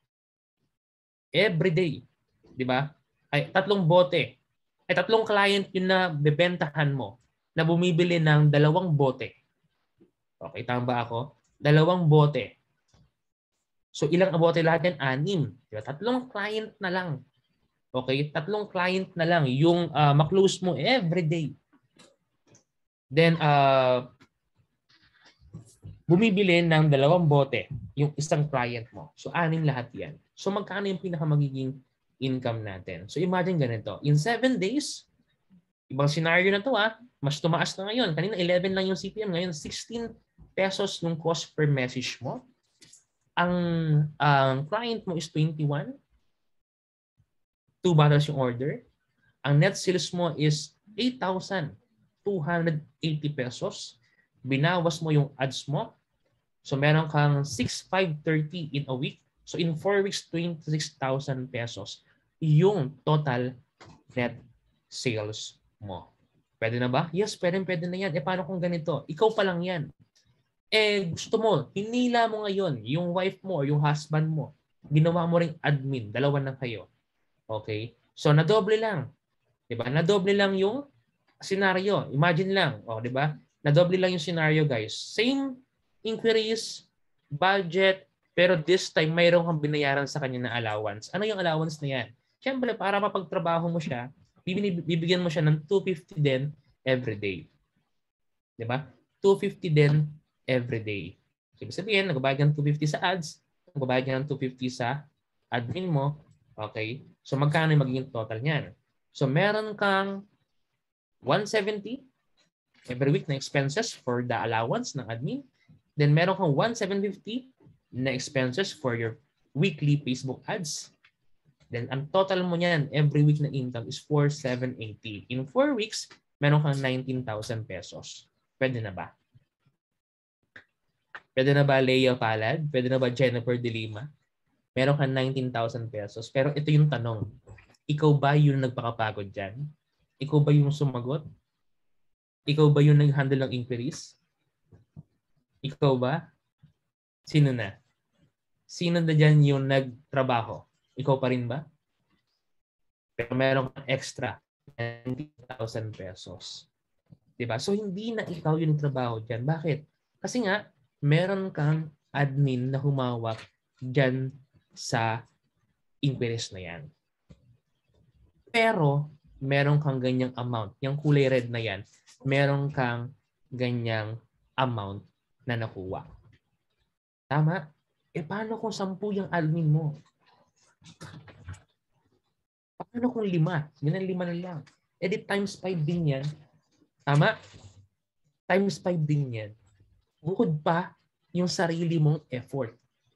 Every day. Diba? Ay, tatlong bote. Ay, tatlong client yun na bebentahan mo na bumibili ng dalawang bote. Okay, tama ba ako? Dalawang bote. So, ilang bote lahat yan? Anim. Diba? Tatlong client na lang. Okay, tatlong client na lang yung uh, maklose mo every day. Then, uh, bumibili ng dalawang bote yung isang client mo. So, anim lahat yan. So, magkano yung pinakamagiging income natin? So, imagine ganito. In seven days, ibang scenario na to ah, mas tumaas na ngayon. Kanina eleven lang yung C P M. Ngayon, sixteen pesos yung cost per message mo. Ang ang client mo is twenty-one. two bottles yung order. Ang net sales mo is eight thousand two hundred eighty pesos. Binawas mo yung ads mo. So, meron kang six thousand five hundred thirty in a week. So, in four weeks, twenty-six thousand pesos yung total net sales mo. Pwede na ba? Yes, pwede, pwede na yan. Eh, paano kung ganito? Ikaw pa lang yan. Eh, gusto mo, hinila mo ngayon yung wife mo o yung husband mo. Ginawa mo ring admin. Dalawa na kayo. Okay? So, nadoble lang. Diba? Nadoble lang yung scenario. Imagine lang. O, diba? Nadoble lang yung scenario, guys. Same increase, budget, pero this time, mayroon kang binayaran sa kanya na allowance. Ano yung allowance na yan? Siyempre, para mapagtrabaho mo siya, bibigyan mo siya ng two hundred fifty din every day. Diba? two hundred fifty din every day. So, ibig sabihin, nagbabayad ka ng two hundred fifty sa ads, nagbabayad ka ng two hundred fifty sa admin mo. Okay? So, magkano yung magiging total niyan? So, meron kang one hundred seventy every week na expenses for the allowance ng admin. Then, meron kang one thousand seven hundred fifty na expenses for your weekly Facebook ads. Then, ang total mo niyan every week na income is four thousand seven hundred eighty. In four weeks, meron kang nineteen thousand pesos. Pwede na ba? Pwede na ba Leia Palad? Pwede na ba Jennifer De Lima? Meron kang nineteen thousand pesos. Pero ito yung tanong. Ikaw ba yung nagpakapagod dyan? Ikaw ba yung sumagot? Ikaw ba yung nag-handle ng inquiries? Ikaw ba? Sino na? Sino na dyan yung nagtrabaho? Ikaw pa rin ba? Pero meron kang extra nineteen thousand pesos. Diba? So, hindi na ikaw yung trabaho dyan. Bakit? Kasi nga, meron kang admin na humawak dyan sa inquiries na yan. Pero, meron kang ganyang amount. Yung kulay red na yan, meron kang ganyang amount na nakuha. Tama? E paano kung sampu yung admin mo? Paano kung lima? Ganun lima na lang. E di times five din yan. Tama? Times five din yan. Bukod pa yung sarili mong effort.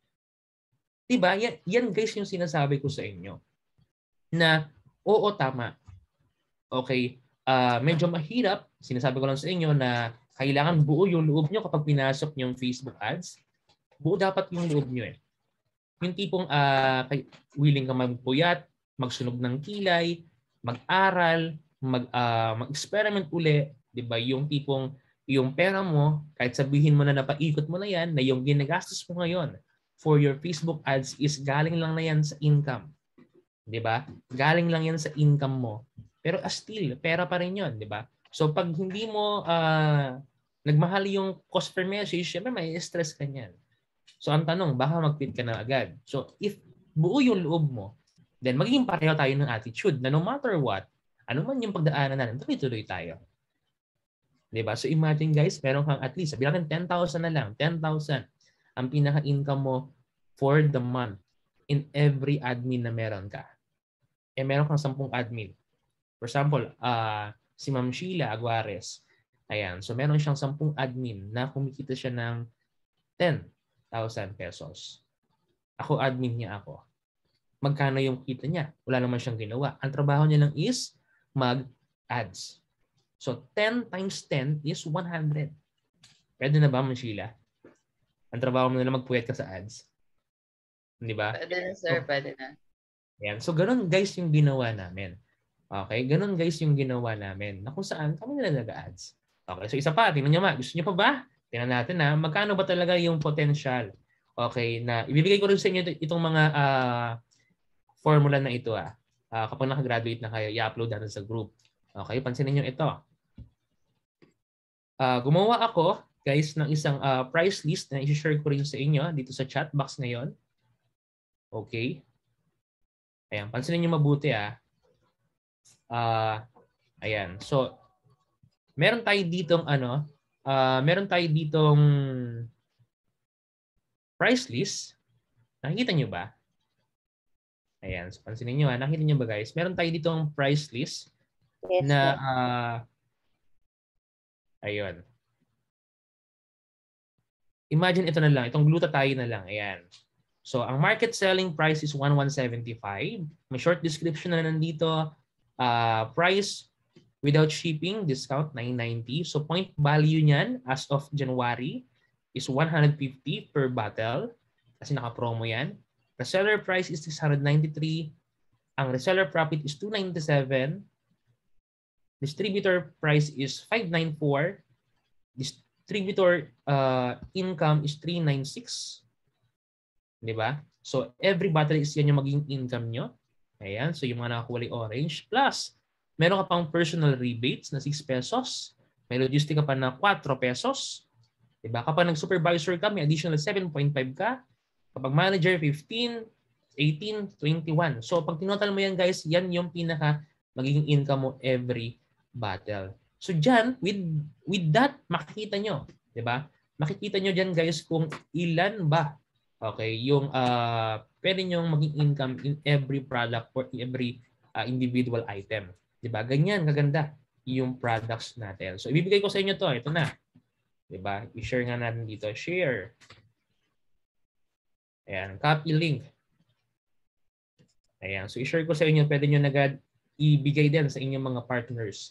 Diba? Yan, yan guys yung sinasabi ko sa inyo. Na, oo, tama. Okay, uh, medyo mahirap. Sinasabi ko lang sa inyo na kailangan buo yung loob nyo kapag pinasok yung Facebook ads. Buo dapat yung loob nyo eh. Yung tipong uh, willing ka magpuyat, magsunog ng kilay, mag-aral, mag, uh, mag-experiment uli. Diba? Yung tipong yung pera mo, kahit sabihin mo na napaikot mo na yan, na yung ginagastos mo ngayon for your Facebook ads is galing lang na yan sa income. Diba? Galing lang yan sa income mo. Pero uh, still, pera pa rin yun. Diba? So pag hindi mo uh, nagmahal yung cost per message, syempre may stress ka niyan. So ang tanong, baka mag-quit ka na agad. So if buo yung loob mo, then magiging pareho tayo ng attitude na no matter what, ano man yung pagdaanan natin, tuloy-tuloy tayo. Diba? So imagine guys, meron kang at least, sabihin natin ten thousand na lang, ten thousand ang pinaka-income mo for the month in every admin na meron ka. Eh meron kang sampung admin. For example, uh, si Ma'am Sheila Aguares. Ayan. So meron siyang sampung admin na kumikita siya ng ten thousand pesos. Ako, admin niya ako. Magkano yung kita niya? Wala naman siyang ginawa. Ang trabaho niya lang is mag-ads. So ten times ten is one hundred. Pwede na ba, Ma'am Sheila? Ang trabaho mo na lang magpuyat ka sa ads. Di ba? Pwede na, sir. So, pwede na. Yan. So ganun guys yung ginawa namin. Okay? Ganun guys yung ginawa namin na kung saan kami nila nag-ads. Okay? So isa pa, tingnan nyo ma. Gusto nyo pa ba? Tingnan natin na magkano ba talaga yung potential. Okay? Na ibibigay ko rin sa inyo itong mga uh, formula na ito. Ah. Uh, kapag nakagraduate na kayo, i-upload natin sa group. Okay? Pansinin nyo ito. Uh, gumawa ako, guys, ng isang uh, price list na i-share ko rin sa inyo dito sa chat box ngayon. Okay? Ayan, pansinin nyo mabuti ah. Uh, ayan. So, meron tayo ditong ano, uh, meron tayo ditong price list. Nakikita nyo ba? Ayan, so pansinin nyo ah. Nakikita nyo ba guys? Meron tayo ditong price list Yes, na uh, ayun. Imagine ito na lang. Itong glutathione na lang. Ayan. So, ang market selling price is one thousand one hundred seventy-five. May short description na nandito. Uh, price without shipping, discount nine ninety. So, point value niyan as of January is one hundred fifty per bottle. Kasi naka-promo yan. The seller price is six hundred ninety-three. Ang reseller profit is two ninety-seven. Distributor price is five ninety-four. Distributor uh, income is three ninety-six. Diba? So, every bottle is yan yung maging income nyo. Ayan. So, yung mga nakakulay orange. Plus, meron ka pang personal rebates na six pesos. May logistic ka pa na four pesos. Diba? Kapag nag-supervisor ka, may additional seven point five ka. Kapag manager, fifteen, eighteen, twenty-one. So, pag tinotal mo yan, guys, yan yung pinaka magiging income mo every bottle. So, dyan, with, with that, makikita nyo. Diba? Makikita nyo dyan, guys, kung ilan ba okay, yung uh, pwede nyo maging income in every product or every uh, individual item. Diba? Ganyan, kaganda yung products natin. So, ibibigay ko sa inyo to. Ito na. Diba? I-share nga natin dito. Share. Ayan. Copy link. Ayan. So, i-share ko sa inyo. Pwede nyo nagad ibigay din sa inyong mga partners.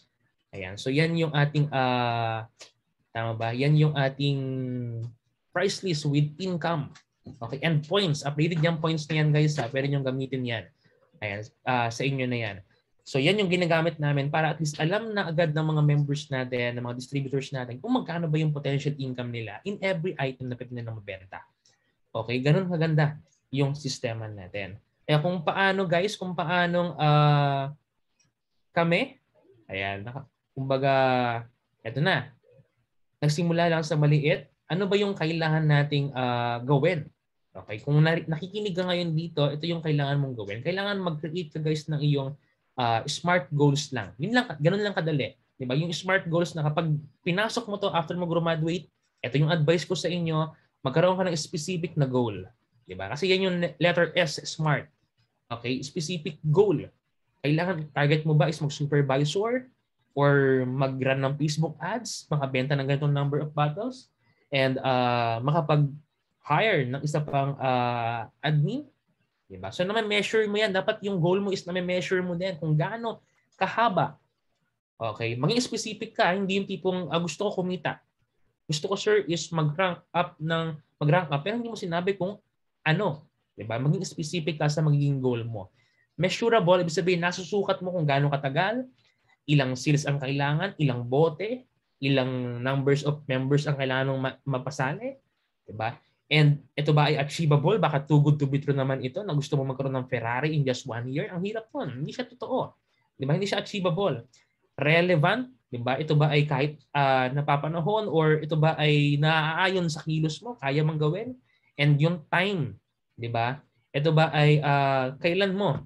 Ayan. So yan yung ating uh, tama ba? Yan yung ating price list with income. Okay, and points. Updated yung points na yan guys. Ha? Pwede nyo gamitin yan. Ayan, uh, sa inyo na yan. So yan yung ginagamit namin para at least alam na agad ng mga members natin, ng mga distributors natin kung magkano ba yung potential income nila in every item na pwede nilang mabenta. Okay, ganun kaganda yung sistema natin. Kaya kung paano guys, kung paanong uh, kami, ayan, kumbaga, eto na, nagsimula lang sa maliit, ano ba yung kailangan nating uh, gawin? Okay, kung nakikinig ka ngayon dito, ito yung kailangan mong gawin. Kailangan mag-create ka guys ng iyong uh, smart goals lang. Yun lang, ganun lang kadali. Diba? Yung smart goals na kapag pinasok mo to after mo graduate, ito yung advice ko sa inyo, magkaroon ka ng specific na goal. Diba? Kasi yan yung letter S, smart. Okay, specific goal. Kailangan, target mo ba is mag-supervisor or mag-run ng Facebook ads, makabenta ng ganitong number of bottles, and uh, makapag hire ng isa pang uh, admin, diba? So na measure mo yan, dapat yung goal mo is na measure mo din kung gaano kahaba. Okay, maging specific ka, hindi yung tipong uh, gusto ko kumita. Gusto ko sir is mag-rank up ng mag-rank up pero hindi mo sinabi kung ano, diba? Maging specific ka sa magiging goal mo. Measurable, ibig sabihin nasusukat mo kung gaano katagal, ilang sales ang kailangan, ilang bote, ilang numbers of members ang kailangan mong mapasali, diba? And ito ba ay achievable? Baka too good to be true naman ito na gusto mo magkaroon ng Ferrari in just one year? Ang hirap nun. Hindi siya totoo. Di ba? Hindi siya achievable. Relevant? Di ba? Ito ba ay kahit uh, napapanahon or ito ba ay naaayon sa kilos mo? Kaya mong gawin? And yung time? Di ba? Ito ba ay uh, kailan mo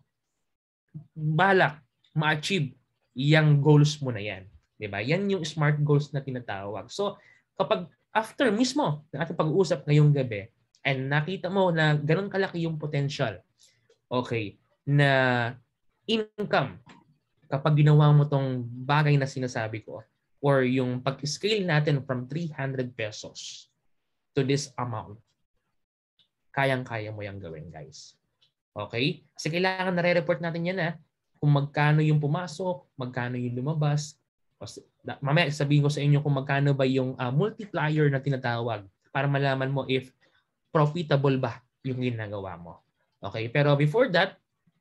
balak ma-achieve yung goals mo na yan? Di ba? Yan yung smart goals na tinatawag. So, kapag after mismo ng ating pag-uusap ngayong gabi and nakita mo na ganun kalaki yung potential, okay, na income kapag ginawa mo tong bagay na sinasabi ko or yung pag-scale natin from three hundred pesos to this amount, kayang-kaya mo yung gawin guys. Okay? Kasi kailangan nare-report natin yan ha, kung magkano yung pumasok, magkano yung lumabas. Mamaya sabihin ko sa inyo kung magkano ba yung uh, multiplier na tinatawag para malaman mo if profitable ba yung ginagawa mo. Okay? Pero before that,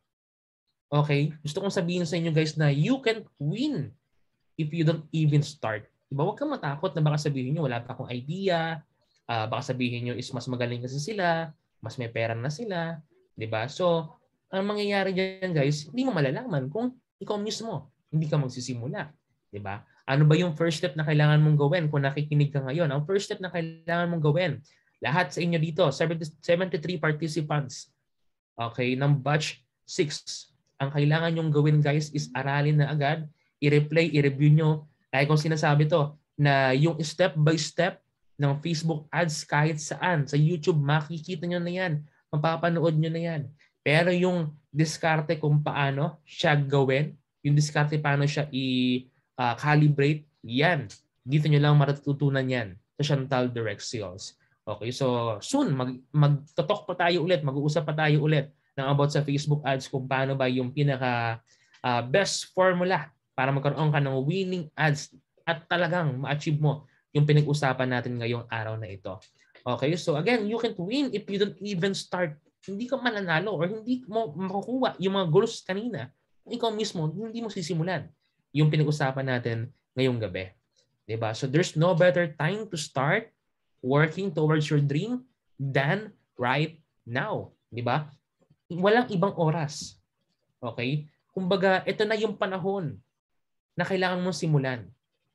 okay, gusto kong sabihin sa inyo guys na you can win if you don't even start. Diba? Huwag kang matakot na baka sabihin nyo wala pa akong idea, uh, baka sabihin nyo is mas magaling kasi sila, mas may pera na sila. Diba? So, ang mangyayari dyan guys, hindi mo malalaman kung ikaw mismo hindi ka magsisimula. Diba? Ano ba yung first step na kailangan mong gawin kung nakikinig ka ngayon? Ang first step na kailangan mong gawin, lahat sa inyo dito, seventy-three participants, okay, ng batch six. Ang kailangan nyong gawin guys is aralin na agad, i-replay, i-review nyo. Like kung sinasabi to, na yung step by step ng Facebook ads kahit saan, sa YouTube, makikita nyo na yan, mapapanood nyo na yan. Pero yung diskarte kung paano siya gawin, yung diskarte paano siya i- Uh, calibrate, yan. Dito nyo lang matututunan yan sa Chantal Direct Sales. Okay, so soon, mag, magtotalk pa tayo ulit, mag-uusap pa tayo ulit ng about sa Facebook ads kung paano ba yung pinaka uh, best formula para magkaroon ka ng winning ads at talagang ma-achieve mo yung pinag-usapan natin ngayong araw na ito. Okay, so again, you can't win if you don't even start. Hindi ka mananalo or hindi mo makukuha yung mga goals kanina. Ikaw mismo, hindi mo sisimulan yung pinag-usapan natin ngayong gabi. Diba? So there's no better time to start working towards your dream than right now. Diba? Walang ibang oras. Okay? Kumbaga, ito na yung panahon na kailangan mong simulan.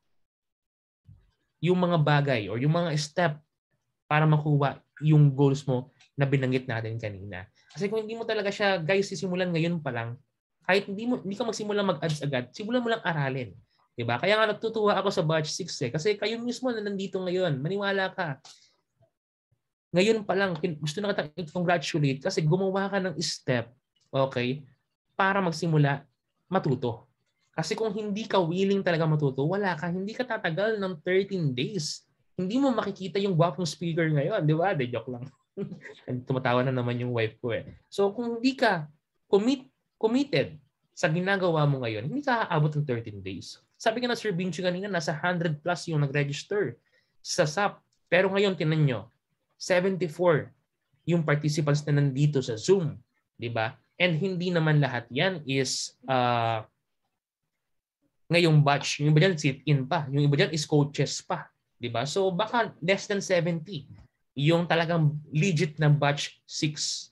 Yung mga bagay or yung mga step para makuha yung goals mo na binanggit natin kanina. Kasi kung hindi mo talaga siya, guys, sisimulan ngayon pa lang, kahit hindi mo hindi ka magsimula mag-ads agad, simulan mo lang aralin. 'Di ba? Kaya nga natutuwa ako sa batch six eh kasi kayo mismo na nandito ngayon, maniwala ka. Ngayon pa lang gusto na kita i-congratulate kasi gumawa ka ng step, okay, para magsimula matuto. Kasi kung hindi ka willing talaga matuto, wala ka, hindi ka tatagal ng thirteen days. Hindi mo makikita yung gwapong speaker ngayon, 'di ba? De joke lang. Tumatawa na naman yung wife ko eh. So kung hindi ka commit committed, sa ginagawa mo ngayon, hindi ka aabot ng thirteen days. Sabi nga na Sir Vinci kanina, nasa one hundred plus yung nag-register sa S A P. Pero ngayon, tinan nyo, seventy-four yung participants na nandito sa Zoom. Diba? And hindi naman lahat yan is uh, ngayong batch. Yung iba dyan sit-in pa. Yung iba dyan is coaches pa. Diba? So baka less than seventy yung talagang legit na batch six.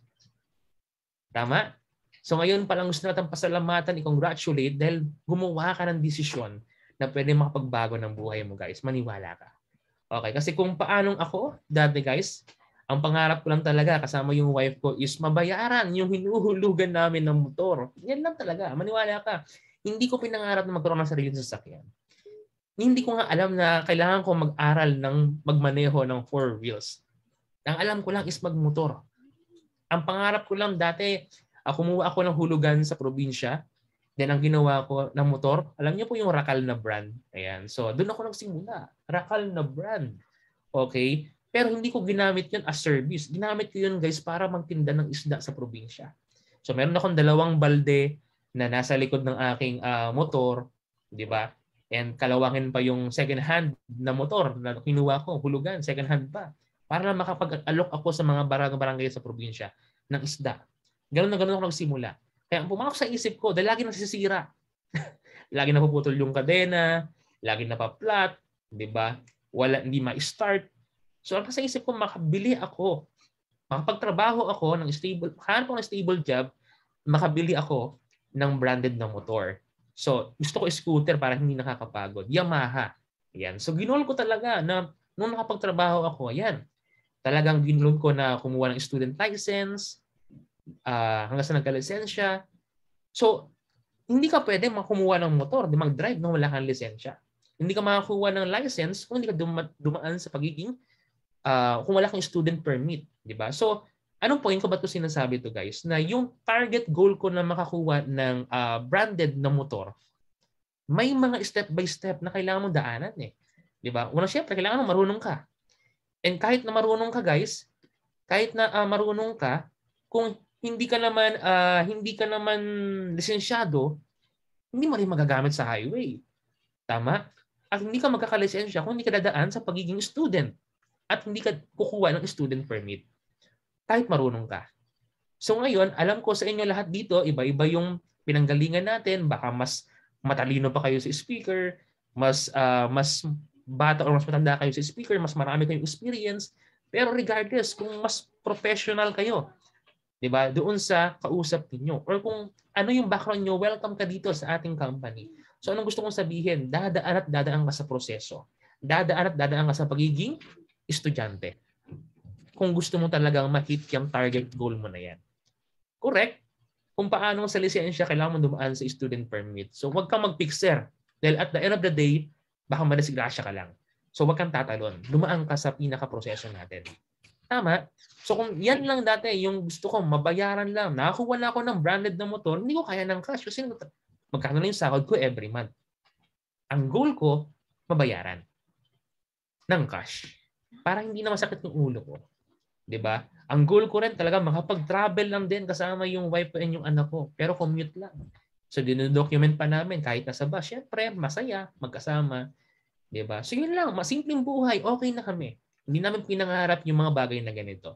Tama? So ngayon pa lang gusto natin pasalamatan, i-congratulate dahil gumawa ka ng desisyon na pwede makapagbago ng buhay mo, guys. Maniwala ka. Okay, kasi kung paanong ako, dati guys, ang pangarap ko lang talaga kasama yung wife ko is mabayaran yung hinuhulugan namin ng motor. Yan lang talaga. Maniwala ka. Hindi ko pinangarap na magkaroon ng sarili ng sasakyan. Hindi ko nga alam na kailangan ko mag-aral ng magmaneho ng four wheels. Ang alam ko lang is magmotor. Ang pangarap ko lang dati, uh, kumuha ako ng hulugan sa probinsya. Then ang ginawa ko ng motor, alam niyo po yung Rakal na brand. Ayan. So doon ako nagsimula. Rakal na brand. Okay? Pero hindi ko ginamit yun as service. Ginamit ko yun, guys, para magtinda ng isda sa probinsya. So meron akong dalawang balde na nasa likod ng aking uh, motor. Di ba? And kalawangin pa yung second hand na motor na kinuha ko. Hulugan, second hand pa. Para lang makapag-alok ako sa mga barangay sa probinsya ng isda. Ganun na ganun ako nagsimula. Kaya ang pumasok sa isip ko, dahil lagi nasisira. Lagi napuputol yung kadena, lagi napaplat, di ba? Wala, hindi ma-start. So ang sa isip ko, makabili ako, makapagtrabaho ako ng stable, hanap ko ng stable job, makabili ako ng branded na motor. So gusto ko scooter para hindi nakakapagod. Yamaha. Yan. So ginol ko talaga na nung nakapagtrabaho ako, yan. Talagang ginulog ko na kumuha ng student license uh, hanggang sa nagka-lisensya. So, hindi ka pwede makumuha ng motor, di mag-drive nung wala kang lisensya. Hindi ka makakuha ng license kung hindi ka duma- dumaan sa pagiging uh, kung wala kang student permit. Di ba? So, anong point ko ba ito sinasabi to guys? Na yung target goal ko na makakuha ng uh, branded na motor, may mga step by step na kailangan mong daanan eh. Di ba? Una, syempre, kailangan mo marunong ka. And kahit na marunong ka guys, kahit na uh, marunong ka, kung hindi ka naman uh, hindi ka naman lisensyado, hindi mo rin magagamit sa highway. Tama? At hindi ka magkakalisensya kung hindi ka dadaan sa pagiging student at hindi ka kukuha ng student permit. Kahit marunong ka. So ngayon, alam ko sa inyo lahat dito, iba-iba yung pinanggalingan natin, baka mas matalino pa kayo sa speaker, mas uh, mas bata o mas matanda kayo sa speaker, mas marami kayong experience, pero regardless kung mas professional kayo, 'di ba? Doon sa kausap niyo or kung ano yung background niyo, welcome ka dito sa ating company. So anong gusto kong sabihin? Dadaan at dadaan ka sa proseso. Dadaan at dadaan ka sa pagiging estudyante. Kung gusto mo talagang ma-hit yung target goal mo na 'yan. Correct? Kung paano sa lisensya kailangan mo dumaan sa student permit. So wag kang mag-fixer. Dahil at the end of the day, baka madisgrasya ka lang. So wag kang tatalon. Dumaan ka sa pinaka-proseso natin. Tama? So kung yan lang dati, yung gusto ko, mabayaran lang. Nakakuha na ako ng branded na motor, hindi ko kaya ng cash. Kasi magkano lang yung sahod ko every month. Ang goal ko, mabayaran ng cash. Para hindi na masakit yung ulo ko. Diba? Ang goal ko rin talaga, makapag-travel lang din kasama yung wife and yung anak ko. Pero commute lang. So dinodocument pa namin kahit nasa bus. Siyempre, masaya, magkasama. Diba? So yun lang, masimpleng buhay, okay na kami. Hindi namin pinangarap yung mga bagay na ganito.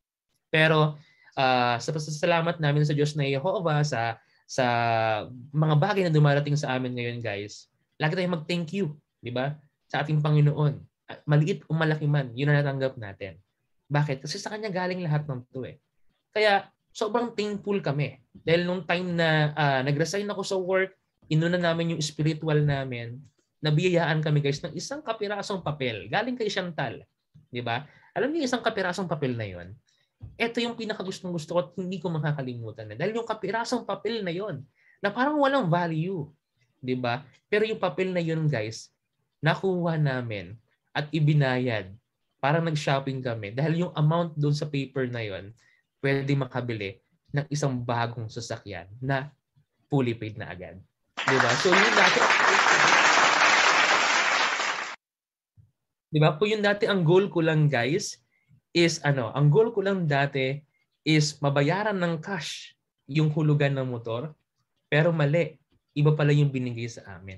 Pero uh, sa pasasalamat namin sa Diyos na Jehovah, sa, sa mga bagay na dumarating sa amin ngayon guys, lagi tayong mag-thank you, di ba? Sa ating Panginoon. Maliit o malaki man, yun na natanggap natin. Bakit? Kasi sa Kanya galing lahat ng ito eh. Kaya sobrang thankful kami. Dahil nung time na uh, nag-resign ako sa work, inuna namin yung spiritual namin, nabiyayaan kami guys ng isang kapirasong papel. Galing kay Chantal. Di ba? Alam niyo isang kapirasong papel na yon. Ito yung pinakagustong gusto ko at hindi ko makakalimutan na. Dahil yung kapirasong papel na yon, na parang walang value. Di ba? Pero yung papel na yon guys, nakuha namin at ibinayad. Parang nag-shopping kami. Dahil yung amount doon sa paper na yon, pwede makabili ng isang bagong sasakyan na fully paid na agad. Di ba? So yun natin. Di ba? Po yun dati ang goal ko lang guys is ano, ang goal ko lang dati is mabayaran ng cash yung hulugan ng motor Pero mali. Iba pala yung binigay sa amin.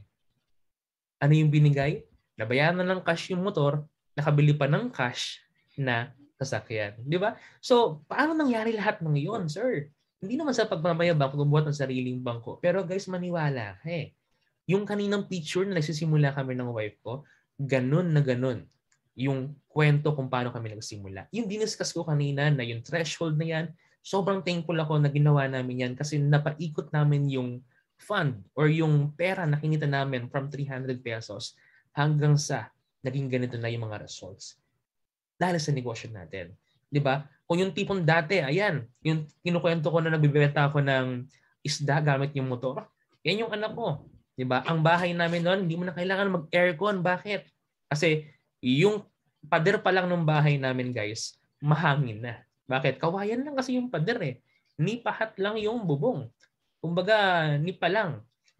Ano yung binigay? Nabayaran na ng cash yung motor, nakabili pa ng cash na sasakyan. Di ba? So, paano nangyari lahat ng iyon, sir? Hindi naman sa pagmamayabang kumubuhat ng sariling bangko. Pero guys, maniwala. Hey, yung kaninang picture na nagsisimula kami ng wife ko, ganun na ganun yung kwento kung paano kami nagsimula. Yung diniscuss ko kanina na yung threshold na yan, sobrang thankful ako na ginawa namin yan kasi napaikot namin yung fund or yung pera na kinita namin from three hundred pesos hanggang sa naging ganito na yung mga results. Dahil sa negosyo natin. Di ba? Kung yung tipong dati, ayan, yung kinukwento ko na nagbibenta ako ng isda gamit yung motor, yan yung anak ko. Di ba? Ang bahay namin noon, hindi mo na kailangan mag-aircon. Bakit? Kasi yung pader pa lang ng bahay namin, guys, mahangin na. Bakit? Kawayan lang kasi yung pader eh. Nipahat lang yung bubong. Kumbaga, nipa lang.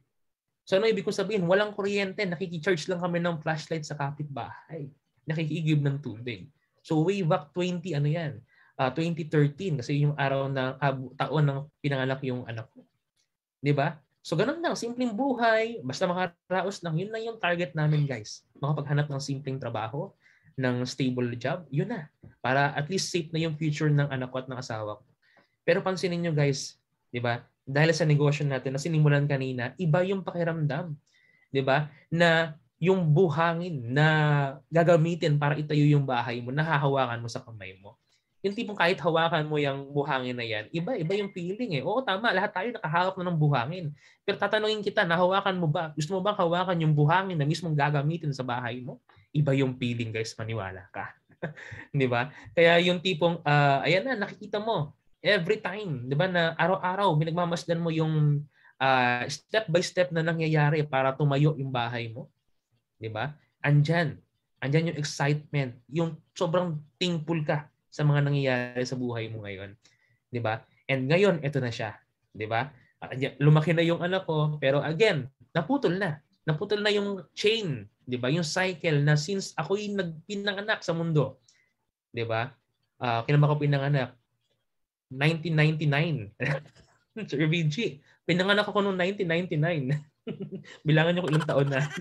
So ano ibig ko sabihin? Walang kuryente. Nakikicharge lang kami ng flashlight sa kapitbahay. Nakikigib ng tubig. So way back twenty, ano yan? Uh, twenty thirteen kasi yung araw na uh, taon ng pinanganak yung anak ko. Di ba? So ganun lang, simpleng buhay, basta makaraos lang, yun lang yung target namin guys. Makapaghanap ng simpleng trabaho, ng stable job, yun na. Para at least safe na yung future ng anak ko at ng asawa ko. Pero pansinin nyo guys, di ba? Dahil sa negosyo natin na sinimulan kanina, iba yung pakiramdam. Di ba? Na yung buhangin na gagamitin para itayo yung bahay mo, nahahawakan mo sa kamay mo. Yung tipong kahit hawakan mo yung buhangin na yan, iba-iba yung feeling eh. Oo, tama. Lahat tayo nakahawak na ng buhangin. Pero tatanungin kita, nahawakan mo ba? Gusto mo bang hawakan yung buhangin na mismong gagamitin sa bahay mo? Iba yung feeling guys, maniwala ka. Di ba? Kaya yung tipong, uh, ayan na, nakikita mo, every time, di ba, na araw-araw, binagmamasdan mo yung uh, step by step na nangyayari para tumayo yung bahay mo. Di ba? Andyan. Andyan yung excitement. Yung sobrang thankful ka sa mga nangyayari sa buhay mo ngayon. Di ba? And ngayon, ito na siya. Di ba? Lumaki na yung anak ko, pero again, naputol na. Naputol na yung chain. Di ba? Yung cycle na since ako'y nagpinanganak sa mundo. Di ba? Uh, kailan ako pinanganak? nineteen ninety-nine. Sir V G, pinanganak ako noong nineteen ninety-nine. Bilangan niyo kung ilang taon na.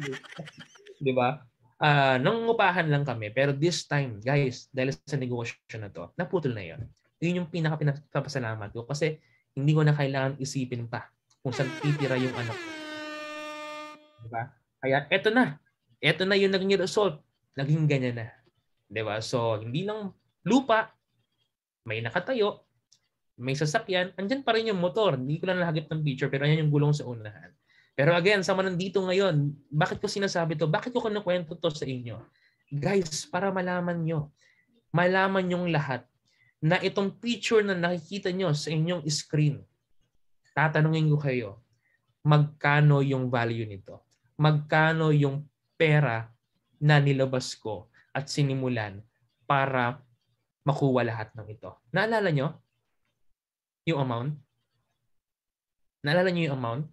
Di ba? Uh, nangungupahan lang kami. Pero this time, guys, dahil sa negosyo na to, naputol na yun. Yun yung pinaka-pinapasalamat ko. Kasi hindi ko na kailangan isipin pa kung saan titira yung anak ko. Diba? Kaya eto na. Eto na yung naging result. Naging ganyan na. Diba? So, hindi lang lupa, may nakatayo, may sasakyan, andyan pa rin yung motor. Hindi ko lang nahagip ng picture, pero ayan yung gulong sa unahan. Pero again, sa mga nandito ngayon, bakit ko sinasabi to? Bakit ko kinukwento to sa inyo? Guys, para malaman nyo, malaman nyong lahat na itong picture na nakikita nyo sa inyong screen, tatanungin ko kayo, magkano yung value nito? Magkano yung pera na nilabas ko at sinimulan para makuha lahat ng ito? Naalala nyo yung amount? Naalala nyo yung amount?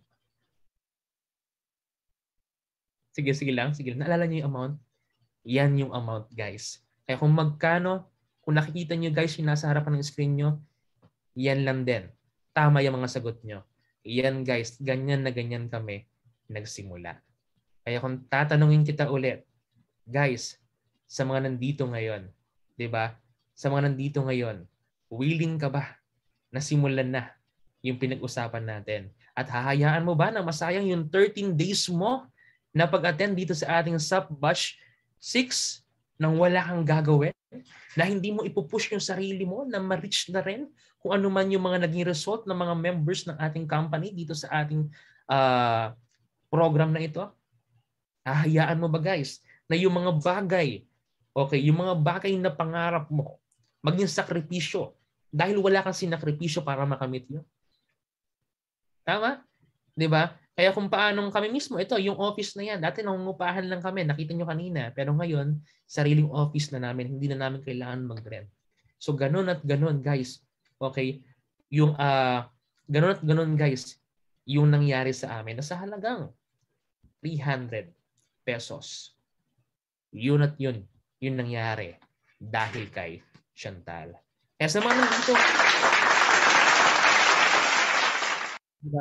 Sige, sige lang. Sige lang. Naalala niyo yung amount? Yan yung amount, guys. Kaya kung magkano, kung nakikita niyo guys yung nasa harapan ng screen nyo, yan lang din. Tama yung mga sagot nyo. Yan guys, ganyan na ganyan kami nagsimula. Kaya kung tatanungin kita ulit, guys, sa mga nandito ngayon, di ba? Sa mga nandito ngayon, willing ka ba na simulan na yung pinag-usapan natin? At hahayaan mo ba na masayang yung thirteen days mo na pag-attend dito sa ating S U P Batch six nang wala kang gagawin? Na hindi mo ipupush yung sarili mo na ma-reach na rin kung ano man yung mga naging result ng mga members ng ating company dito sa ating uh, program na ito? Hahayaan mo ba guys na yung mga bagay, okay, yung mga bagay na pangarap mo, maging sakripisyo dahil wala kang sinakripisyo para makamit yun? Tama? Di ba? Kaya kung paanong kami mismo, ito, yung office na yan, dati nangungupahan lang kami, nakita nyo kanina, pero ngayon, sariling office na namin, hindi na namin kailangan mag-rent. So, ganun at ganun, guys. Okay? Yung, uh, ganun at ganun, guys, yung nangyari sa amin, nasa halagang three hundred pesos. Yun at yun, yun nangyari dahil kay Chantal. Kaya sa mga nandito, diba?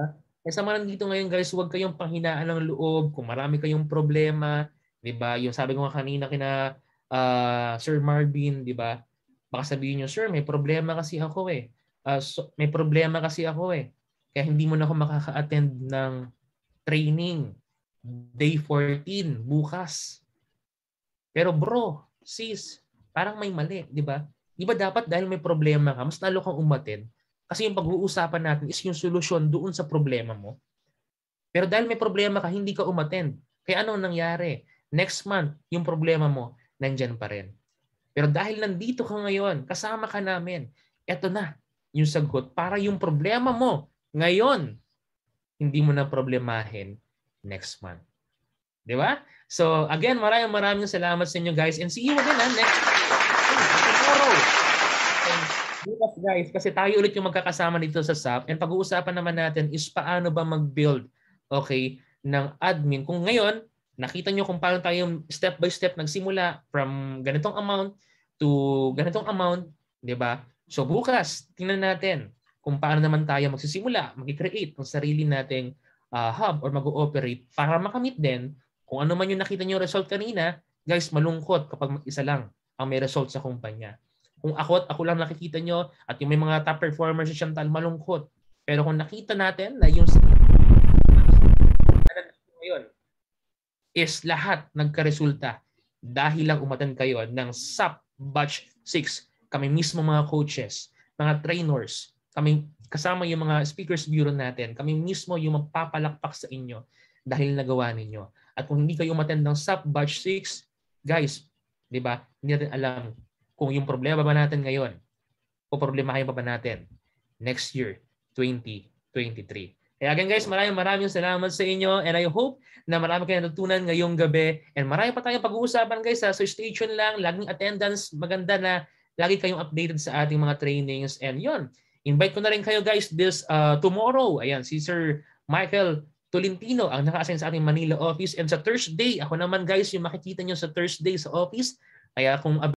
Eh sa mga nandito ngayon guys, huwag kayong panghinaan ng loob kung marami kayong problema, 'di ba? Yung sabi ko nga kanina kina uh, Sir Marvin, 'di ba? Baka sabihin niyo, "Sir, may problema kasi ako eh. Uh, so, may problema kasi ako eh. Kaya hindi mo na ako makaka-attend ng training day fourteen bukas." Pero bro, sis, parang may mali, 'di ba? Di ba dapat dahil may problema ka, mas lalo kang umattend? Kasi yung pag-uusapan natin is yung solusyon doon sa problema mo. Pero dahil may problema ka, hindi ka umattend. Kaya anong nangyari? Next month, yung problema mo, nandyan pa rin. Pero dahil nandito ka ngayon, kasama ka namin, eto na yung sagot para yung problema mo ngayon, hindi mo na problemahin next month. Di ba? So again, maraming maraming salamat sa inyo guys and see you again ha, next tomorrow. And bukas guys, kasi tayo ulit yung magkakasama dito sa S A P and pag-uusapan naman natin is paano ba mag-build okay, ng admin. Kung ngayon, nakita nyo kung paano tayo step by step nagsimula from ganitong amount to ganitong amount, di ba? So bukas, tingnan natin kung paano naman tayo magsisimula, mag-create ng sarili nating uh, hub or mag-ooperate para makamit din kung ano man yung nakita nyo result kanina. Guys, malungkot kapag mag-isa lang ang may result sa kumpanya. Kung ako at ako lang nakikita nyo at yung may mga top performers sa Chantal, malungkot. Pero kung nakita natin na yung ngayon is lahat nagkaresulta dahil lang umatan kayo ng S A P Batch six. Kami mismo mga coaches, mga trainers, kami kasama yung mga speakers bureau natin, kami mismo yung magpapalakpak sa inyo dahil nagawa ninyo. At kung hindi kayo umatan ng S A P Batch six, guys, di ba, hindi natin alam kung yung problema ba natin ngayon o problemahin pa ba natin next year, twenty twenty-three. Kaya again guys, maraming maraming salamat sa inyo and I hope na marami kayong natutunan ngayong gabi and marami pa tayong pag-uusapan guys ha. So stay tuned lang, laging attendance, maganda na lagi kayong updated sa ating mga trainings and yon. Invite ko na rin kayo guys this uh, tomorrow. Ayan, si Sir Michael Tolentino ang naka-assign sa ating Manila office and sa Thursday, ako naman guys yung makikita nyo sa Thursday sa office. Kaya kung